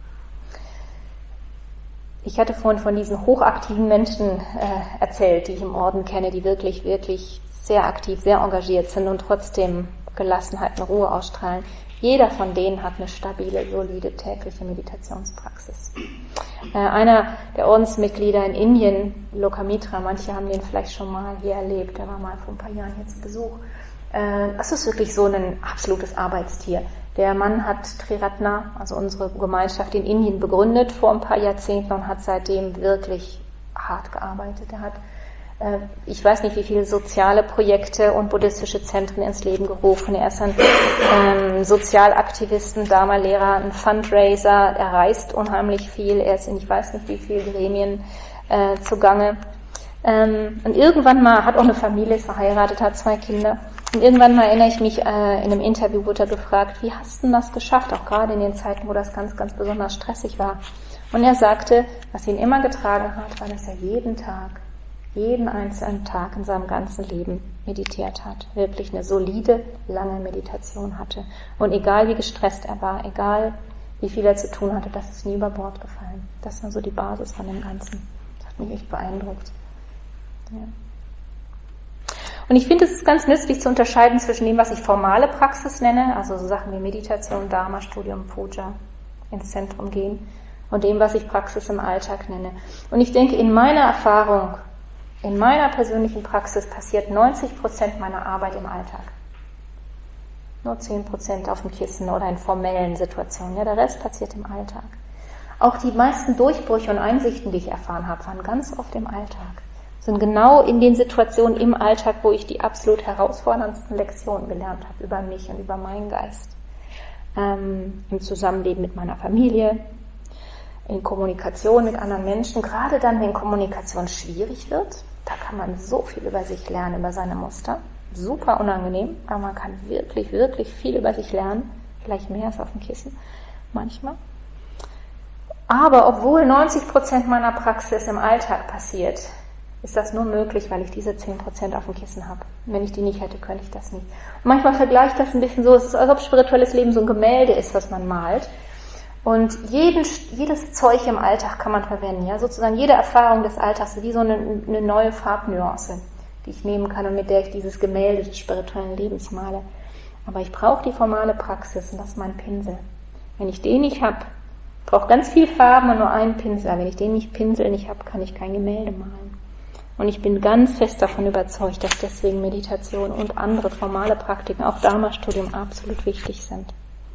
Ich hatte vorhin von diesen hochaktiven Menschen erzählt, die ich im Orden kenne, die wirklich, wirklich sehr aktiv, sehr engagiert sind und trotzdem Gelassenheit und Ruhe ausstrahlen. Jeder von denen hat eine stabile, solide tägliche Meditationspraxis. Einer der Ordensmitglieder in Indien, Lokamitra, manche haben den vielleicht schon mal hier erlebt, der war mal vor ein paar Jahren hier zu Besuch. Das ist wirklich so ein absolutes Arbeitstier. Der Mann hat Triratna, also unsere Gemeinschaft in Indien, begründet vor ein paar Jahrzehnten und hat seitdem wirklich hart gearbeitet. Er hat ich weiß nicht, wie viele soziale Projekte und buddhistische Zentren ins Leben gerufen. Er ist ein Sozialaktivisten, Dharma-Lehrer, ein Fundraiser. Er reist unheimlich viel. Er ist in ich weiß nicht wie viele Gremien zugange. Und irgendwann mal hat auch eine Familie, ist verheiratet, hat 2 Kinder. Und irgendwann mal erinnere ich mich, in einem Interview wurde er gefragt, wie hast du das geschafft? Auch gerade in den Zeiten, wo das ganz, ganz besonders stressig war. Und er sagte, was ihn immer getragen hat, war, dass er jeden einzelnen Tag in seinem ganzen Leben meditiert hat. Wirklich eine solide, lange Meditation hatte. Und egal wie gestresst er war, egal wie viel er zu tun hatte, das ist nie über Bord gefallen. Das war so die Basis von dem Ganzen. Das hat mich echt beeindruckt. Ja. Und ich finde, es ist ganz nützlich zu unterscheiden zwischen dem, was ich formale Praxis nenne, also so Sachen wie Meditation, Dharma-Studium, Puja, ins Zentrum gehen, und dem, was ich Praxis im Alltag nenne. Und ich denke, in meiner Erfahrung, in meiner persönlichen Praxis passiert 90% meiner Arbeit im Alltag. Nur 10% auf dem Kissen oder in formellen Situationen. Ja, der Rest passiert im Alltag. Auch die meisten Durchbrüche und Einsichten, die ich erfahren habe, waren ganz oft im Alltag. Sind genau in den Situationen im Alltag, wo ich die absolut herausforderndsten Lektionen gelernt habe über mich und über meinen Geist. Im Zusammenleben mit meiner Familie, in Kommunikation mit anderen Menschen, gerade dann, wenn Kommunikation schwierig wird. Da kann man so viel über sich lernen, über seine Muster. Super unangenehm, aber man kann wirklich, wirklich viel über sich lernen. Vielleicht mehr als auf dem Kissen, manchmal. Aber obwohl 90% meiner Praxis im Alltag passiert, ist das nur möglich, weil ich diese 10% auf dem Kissen habe. Wenn ich die nicht hätte, könnte ich das nicht. Und manchmal vergleicht das ein bisschen so, es ist, als ob spirituelles Leben so ein Gemälde ist, was man malt. Und jedes Zeug im Alltag kann man verwenden. Ja, sozusagen jede Erfahrung des Alltags ist wie so eine neue Farbnuance, die ich nehmen kann und mit der ich dieses Gemälde des spirituellen Lebens male. Aber ich brauche die formale Praxis und das ist mein Pinsel. Wenn ich den nicht habe, ich brauche ganz viel Farben und nur einen Pinsel. Aber wenn ich den Pinsel nicht habe, kann ich kein Gemälde malen. Und ich bin ganz fest davon überzeugt, dass deswegen Meditation und andere formale Praktiken, auch Dharma-Studium, absolut wichtig sind.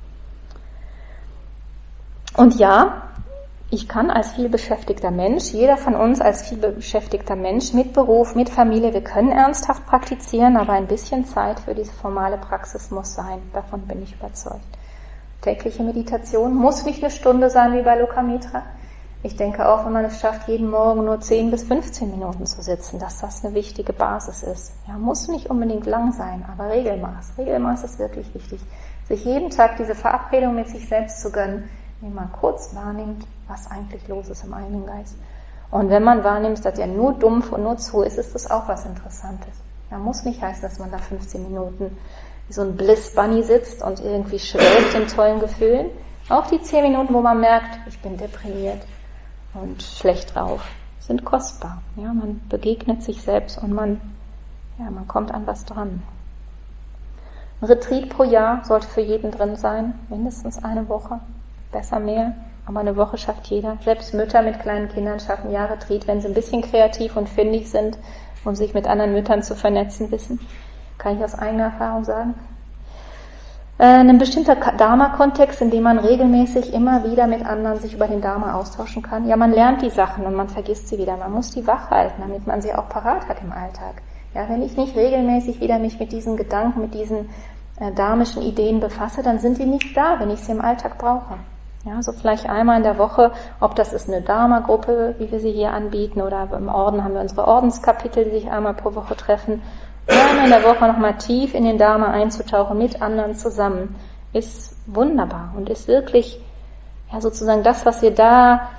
Und ja, ich kann als vielbeschäftigter Mensch, jeder von uns als vielbeschäftigter Mensch mit Beruf, mit Familie, wir können ernsthaft praktizieren, aber ein bisschen Zeit für diese formale Praxis muss sein. Davon bin ich überzeugt. Tägliche Meditation muss nicht eine Stunde sein wie bei Lokamitra. Ich denke auch, wenn man es schafft, jeden Morgen nur 10 bis 15 Minuten zu sitzen, dass das eine wichtige Basis ist. Ja, muss nicht unbedingt lang sein, aber Regelmaß. Regelmaß ist wirklich wichtig. Sich jeden Tag diese Verabredung mit sich selbst zu gönnen, indem man kurz wahrnimmt, was eigentlich los ist im eigenen Geist. Und wenn man wahrnimmt, dass er nur dumpf und nur zu ist, ist das auch was Interessantes. Da muss nicht heißen, dass man da 15 Minuten wie so ein Bliss-Bunny sitzt und irgendwie schwelgt in tollen Gefühlen. Auch die 10 Minuten, wo man merkt, ich bin deprimiert und schlecht drauf, sind kostbar. Ja, man begegnet sich selbst und man kommt an was dran. Ein Retreat pro Jahr sollte für jeden drin sein, mindestens eine Woche, besser mehr, aber eine Woche schafft jeder. Selbst Mütter mit kleinen Kindern schaffen ja Retreat, wenn sie ein bisschen kreativ und findig sind und sich mit anderen Müttern zu vernetzen wissen. Kann ich aus eigener Erfahrung sagen. Ein bestimmter Dharma-Kontext, in dem man regelmäßig immer wieder mit anderen sich über den Dharma austauschen kann. Ja, man lernt die Sachen und man vergisst sie wieder. Man muss die wach halten, damit man sie auch parat hat im Alltag. Ja, wenn ich nicht regelmäßig wieder mich mit diesen Gedanken, mit diesen dharmischen Ideen befasse, dann sind die nicht da, wenn ich sie im Alltag brauche. Ja, so vielleicht einmal in der Woche, ob das ist eine Dharma-Gruppe, wie wir sie hier anbieten, oder im Orden haben wir unsere Ordenskapitel, die sich einmal pro Woche treffen. Einmal in der Woche nochmal tief in den Dharma einzutauchen, mit anderen zusammen, ist wunderbar und ist wirklich, ja, sozusagen das, was wir da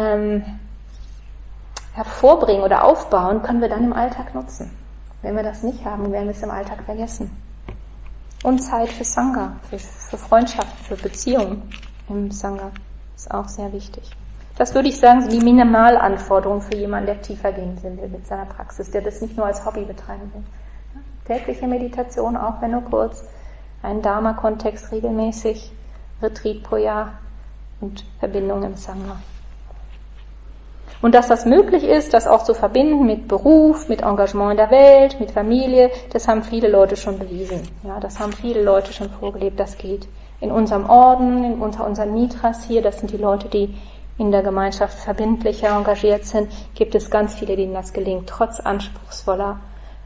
hervorbringen oder aufbauen, können wir dann im Alltag nutzen. Wenn wir das nicht haben, werden wir es im Alltag vergessen. Und Zeit für Sangha, für Freundschaften, für Beziehungen im Sangha ist auch sehr wichtig. Das würde ich sagen, sind die Minimalanforderungen für jemanden, der tiefer gehen will mit seiner Praxis, der das nicht nur als Hobby betreiben will. Tägliche Meditation, auch wenn nur kurz, einen Dharma-Kontext regelmäßig, Retreat pro Jahr und Verbindung im Sangha. Und dass das möglich ist, das auch zu verbinden mit Beruf, mit Engagement in der Welt, mit Familie, das haben viele Leute schon bewiesen. Ja, das haben viele Leute schon vorgelebt, das geht. In unserem Orden, unter unseren Mitras hier, das sind die Leute, die in der Gemeinschaft verbindlicher engagiert sind, gibt es ganz viele, denen das gelingt, trotz anspruchsvollen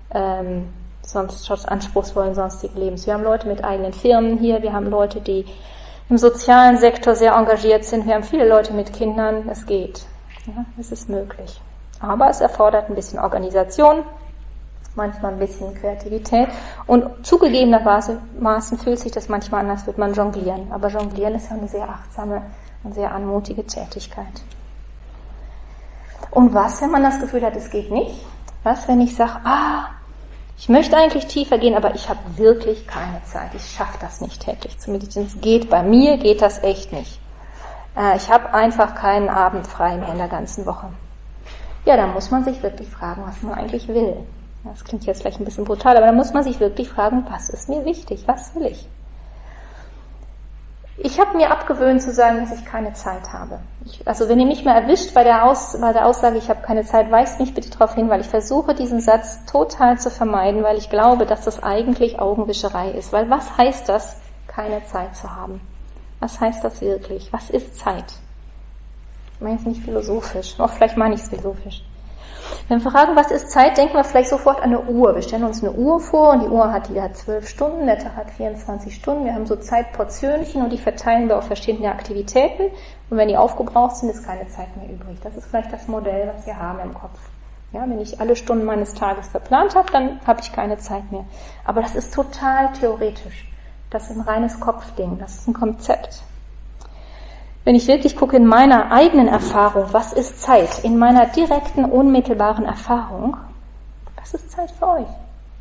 sonstigen Lebens. Wir haben Leute mit eigenen Firmen hier, wir haben Leute, die im sozialen Sektor sehr engagiert sind, wir haben viele Leute mit Kindern, es geht. Ja, es ist möglich. Aber es erfordert ein bisschen Organisation, manchmal ein bisschen Kreativität und zugegebenermaßen fühlt sich das manchmal an, als würde man jonglieren. Aber jonglieren ist ja eine sehr achtsame und sehr anmutige Tätigkeit. Und was, wenn man das Gefühl hat, es geht nicht? Was, wenn ich sage, ich möchte eigentlich tiefer gehen, aber ich habe wirklich keine Zeit. Ich schaffe das nicht täglich zu meditieren. Bei mir geht das echt nicht. Ich habe einfach keinen Abend frei mehr in der ganzen Woche. Ja, da muss man sich wirklich fragen, was man eigentlich will. Das klingt jetzt vielleicht ein bisschen brutal, aber da muss man sich wirklich fragen, was ist mir wichtig? Was will ich? Ich habe mir abgewöhnt zu sagen, dass ich keine Zeit habe. Also wenn ihr mich mal erwischt bei der Aussage, ich habe keine Zeit, weist mich bitte darauf hin, weil ich versuche, diesen Satz total zu vermeiden, weil ich glaube, dass das eigentlich Augenwischerei ist. Weil was heißt das, keine Zeit zu haben? Was heißt das wirklich? Was ist Zeit? Ich meine es nicht philosophisch, auch vielleicht meine ich es philosophisch. Wenn wir fragen, was ist Zeit, denken wir vielleicht sofort an eine Uhr. Wir stellen uns eine Uhr vor und die Uhr hat 12 Stunden, der Tag hat 24 Stunden. Wir haben so Zeitportionchen und die verteilen wir auf verschiedene Aktivitäten. Und wenn die aufgebraucht sind, ist keine Zeit mehr übrig. Das ist vielleicht das Modell, was wir haben im Kopf. Ja, wenn ich alle Stunden meines Tages verplant habe, dann habe ich keine Zeit mehr. Aber das ist total theoretisch. Das ist ein reines Kopfding. Das ist ein Konzept. Wenn ich wirklich gucke in meiner eigenen Erfahrung, was ist Zeit? In meiner direkten, unmittelbaren Erfahrung, was ist Zeit für euch?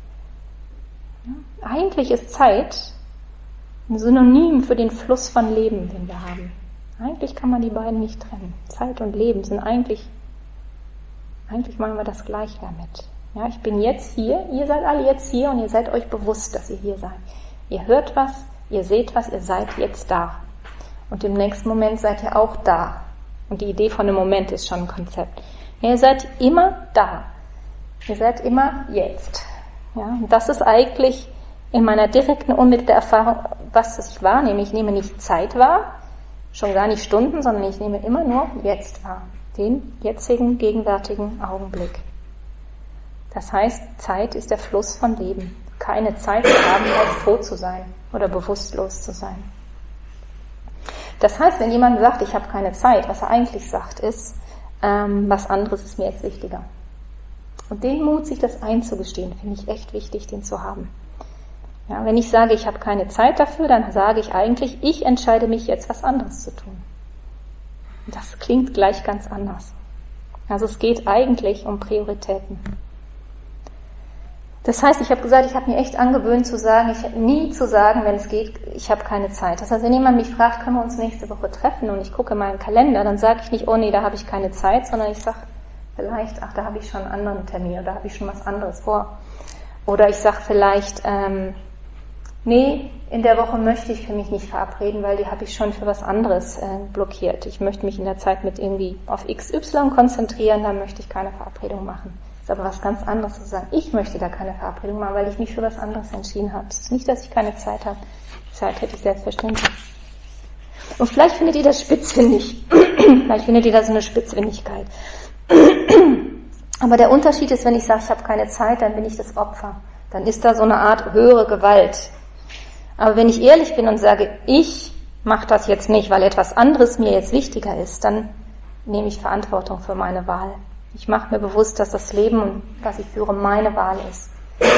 Ja, eigentlich ist Zeit ein Synonym für den Fluss von Leben, den wir haben. Eigentlich kann man die beiden nicht trennen. Zeit und Leben sind eigentlich machen wir das gleich damit. Ja, ich bin jetzt hier, ihr seid alle jetzt hier und ihr seid euch bewusst, dass ihr hier seid. Ihr hört was, ihr seht was, ihr seid jetzt da. Und im nächsten Moment seid ihr auch da. Und die Idee von einem Moment ist schon ein Konzept. Ja, ihr seid immer da. Ihr seid immer jetzt. Ja, und das ist eigentlich in meiner direkten, unmittelbaren Erfahrung, was ich wahrnehme. Ich nehme nicht Zeit wahr, schon gar nicht Stunden, sondern ich nehme immer nur jetzt wahr. Den jetzigen, gegenwärtigen Augenblick. Das heißt, Zeit ist der Fluss von Leben. Keine Zeit zu haben, als tot zu sein oder bewusstlos zu sein. Das heißt, wenn jemand sagt, ich habe keine Zeit, was er eigentlich sagt, ist, was anderes ist mir jetzt wichtiger. Und den Mut, sich das einzugestehen, finde ich echt wichtig, den zu haben. Ja, wenn ich sage, ich habe keine Zeit dafür, dann sage ich eigentlich, ich entscheide mich jetzt, was anderes zu tun. Und das klingt gleich ganz anders. Also es geht eigentlich um Prioritäten. Das heißt, ich habe gesagt, ich habe mir echt angewöhnt zu sagen, nie zu sagen, wenn es geht, ich habe keine Zeit. Das heißt, wenn jemand mich fragt, können wir uns nächste Woche treffen und ich gucke in meinen Kalender, dann sage ich nicht, oh nee, da habe ich keine Zeit, sondern ich sage vielleicht, ach, da habe ich schon einen anderen Termin oder da habe ich schon was anderes vor. Oder ich sage vielleicht, nee, in der Woche möchte ich für mich nicht verabreden, weil die habe ich schon für was anderes blockiert. Ich möchte mich in der Zeit mit irgendwie auf XY konzentrieren, da möchte ich keine Verabredung machen. Das ist aber was ganz anderes zu sagen. Ich möchte da keine Verabredung machen, weil ich mich für was anderes entschieden habe. Es ist nicht, dass ich keine Zeit habe. Zeit hätte ich selbstverständlich. Und vielleicht findet ihr das spitzfindig. Vielleicht findet ihr da so eine Spitzfindigkeit. Aber der Unterschied ist, wenn ich sage, ich habe keine Zeit, dann bin ich das Opfer. Dann ist da so eine Art höhere Gewalt. Aber wenn ich ehrlich bin und sage, ich mache das jetzt nicht, weil etwas anderes mir jetzt wichtiger ist, dann nehme ich Verantwortung für meine Wahl. Ich mache mir bewusst, dass das Leben, was ich führe, meine Wahl ist.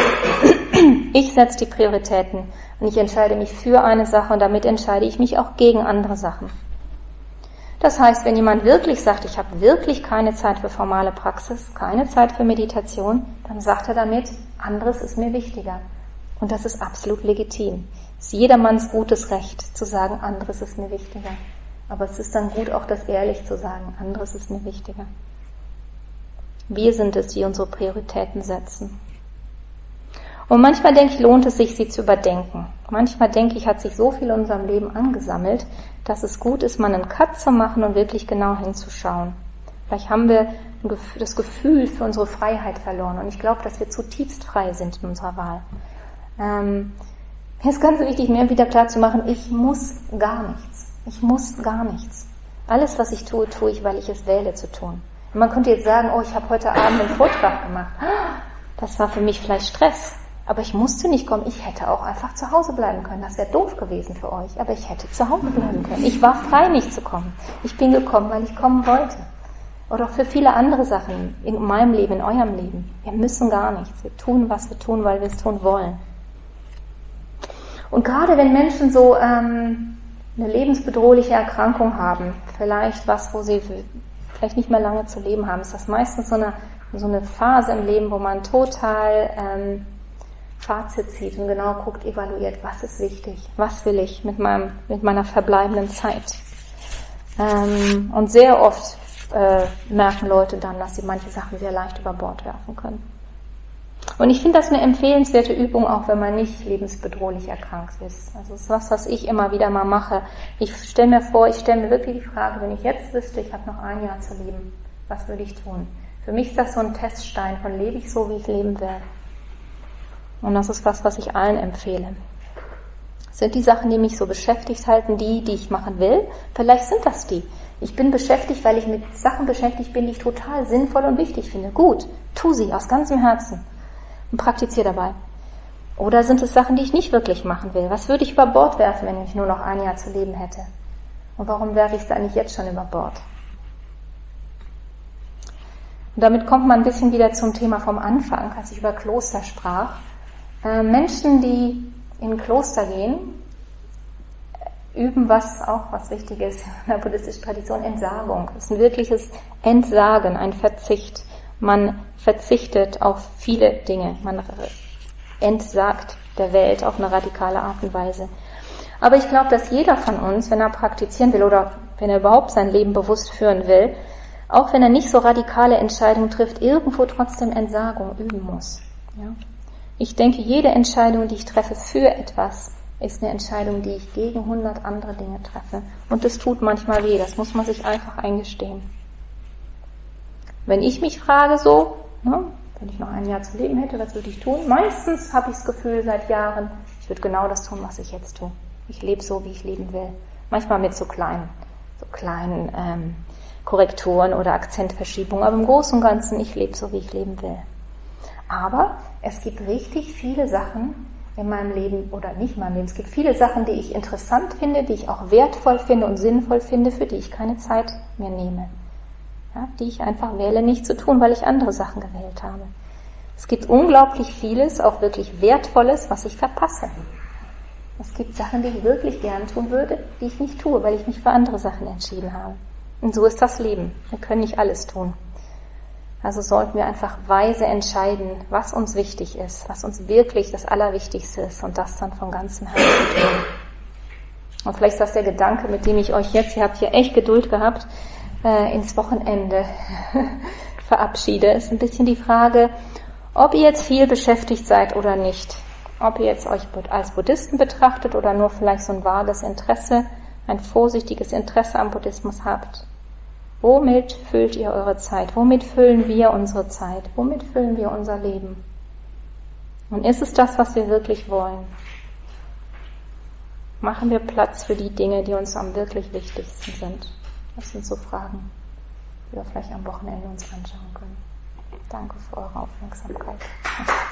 Ich setze die Prioritäten und ich entscheide mich für eine Sache und damit entscheide ich mich auch gegen andere Sachen. Das heißt, wenn jemand wirklich sagt, ich habe wirklich keine Zeit für formale Praxis, keine Zeit für Meditation, dann sagt er damit, anderes ist mir wichtiger. Und das ist absolut legitim. Es ist jedermanns gutes Recht, zu sagen, anderes ist mir wichtiger. Aber es ist dann gut, auch das ehrlich zu sagen, anderes ist mir wichtiger. Wir sind es, die unsere Prioritäten setzen. Und manchmal denke ich, lohnt es sich, sie zu überdenken. Manchmal denke ich, hat sich so viel in unserem Leben angesammelt, dass es gut ist, mal einen Cut zu machen und wirklich genau hinzuschauen. Vielleicht haben wir das Gefühl für unsere Freiheit verloren. Und ich glaube, dass wir zutiefst frei sind in unserer Wahl. Mir ist ganz wichtig, mir wieder klar zu machen, ich muss gar nichts. Ich muss gar nichts. Alles, was ich tue, tue ich, weil ich es wähle zu tun. Und man könnte jetzt sagen, oh, ich habe heute Abend einen Vortrag gemacht. Das war für mich vielleicht Stress. Aber ich musste nicht kommen. Ich hätte auch einfach zu Hause bleiben können. Das wäre doof gewesen für euch. Aber ich hätte zu Hause bleiben können. Ich war frei, nicht zu kommen. Ich bin gekommen, weil ich kommen wollte. Oder auch für viele andere Sachen in meinem Leben, in eurem Leben. Wir müssen gar nichts. Wir tun, was wir tun, weil wir es tun wollen. Und gerade wenn Menschen so eine lebensbedrohliche Erkrankung haben, vielleicht was, wo sie vielleicht nicht mehr lange zu leben haben, ist das meistens so eine Phase im Leben, wo man total Fazit zieht und genau guckt, evaluiert, was ist wichtig, was will ich mit meiner verbleibenden Zeit. Und sehr oft merken Leute dann, dass sie manche Sachen sehr leicht über Bord werfen können. Und ich finde das eine empfehlenswerte Übung, auch wenn man nicht lebensbedrohlich erkrankt ist. Also das ist was ich immer wieder mal mache. Ich stelle mir wirklich die Frage, wenn ich jetzt wüsste, ich habe noch ein Jahr zu leben, was würde ich tun? Für mich ist das so ein Teststein von lebe ich so, wie ich leben will. Und das ist was ich allen empfehle. Sind die Sachen, die mich so beschäftigt halten, die ich machen will? Vielleicht sind das die. Ich bin beschäftigt, weil ich mit Sachen beschäftigt bin, die ich total sinnvoll und wichtig finde. Gut, tu sie aus ganzem Herzen und praktiziere dabei. Oder sind es Sachen, die ich nicht wirklich machen will? Was würde ich über Bord werfen, wenn ich nur noch ein Jahr zu leben hätte? Und warum werfe ich es eigentlich jetzt schon über Bord? Und damit kommt man ein bisschen wieder zum Thema vom Anfang, als ich über Kloster sprach. Menschen, die in ein Kloster gehen, üben, was wichtig ist in der buddhistischen Tradition, Entsagung. Es ist ein wirkliches Entsagen, ein Verzicht. Man verzichtet auf viele Dinge. Man entsagt der Welt auf eine radikale Art und Weise. Aber ich glaube, dass jeder von uns, wenn er praktizieren will oder wenn er überhaupt sein Leben bewusst führen will, auch wenn er nicht so radikale Entscheidungen trifft, irgendwo trotzdem Entsagung üben muss. Ja? Ich denke, jede Entscheidung, die ich treffe für etwas, ist eine Entscheidung, die ich gegen 100 andere Dinge treffe. Und das tut manchmal weh, das muss man sich einfach eingestehen. Wenn ich mich frage so, wenn ich noch ein Jahr zu leben hätte, was würde ich tun? Meistens habe ich das Gefühl seit Jahren, ich würde genau das tun, was ich jetzt tue. Ich lebe so, wie ich leben will. Manchmal mit so kleinen Korrekturen oder Akzentverschiebungen, aber im Großen und Ganzen, ich lebe so, wie ich leben will. Aber es gibt richtig viele Sachen in meinem Leben, oder nicht in meinem Leben, es gibt viele Sachen, die ich interessant finde, die ich auch wertvoll finde und sinnvoll finde, für die ich keine Zeit mehr nehme. Ja, die ich einfach wähle, nicht zu tun, weil ich andere Sachen gewählt habe. Es gibt unglaublich vieles, auch wirklich Wertvolles, was ich verpasse. Es gibt Sachen, die ich wirklich gern tun würde, die ich nicht tue, weil ich mich für andere Sachen entschieden habe. Und so ist das Leben. Wir können nicht alles tun. Also sollten wir einfach weise entscheiden, was uns wichtig ist, was uns wirklich das Allerwichtigste ist und das dann von ganzem Herzen tun. Und vielleicht ist das der Gedanke, mit dem ich euch jetzt, ihr habt hier echt Geduld gehabt, ins Wochenende verabschiede. Ist ein bisschen die Frage, ob ihr jetzt viel beschäftigt seid oder nicht. Ob ihr jetzt euch als Buddhisten betrachtet oder nur vielleicht so ein vages Interesse, ein vorsichtiges Interesse am Buddhismus habt. Womit füllt ihr eure Zeit? Womit füllen wir unsere Zeit? Womit füllen wir unser Leben? Und ist es das, was wir wirklich wollen? Machen wir Platz für die Dinge, die uns am wirklich wichtigsten sind? Das sind so Fragen, die wir vielleicht am Wochenende uns anschauen können. Danke für eure Aufmerksamkeit.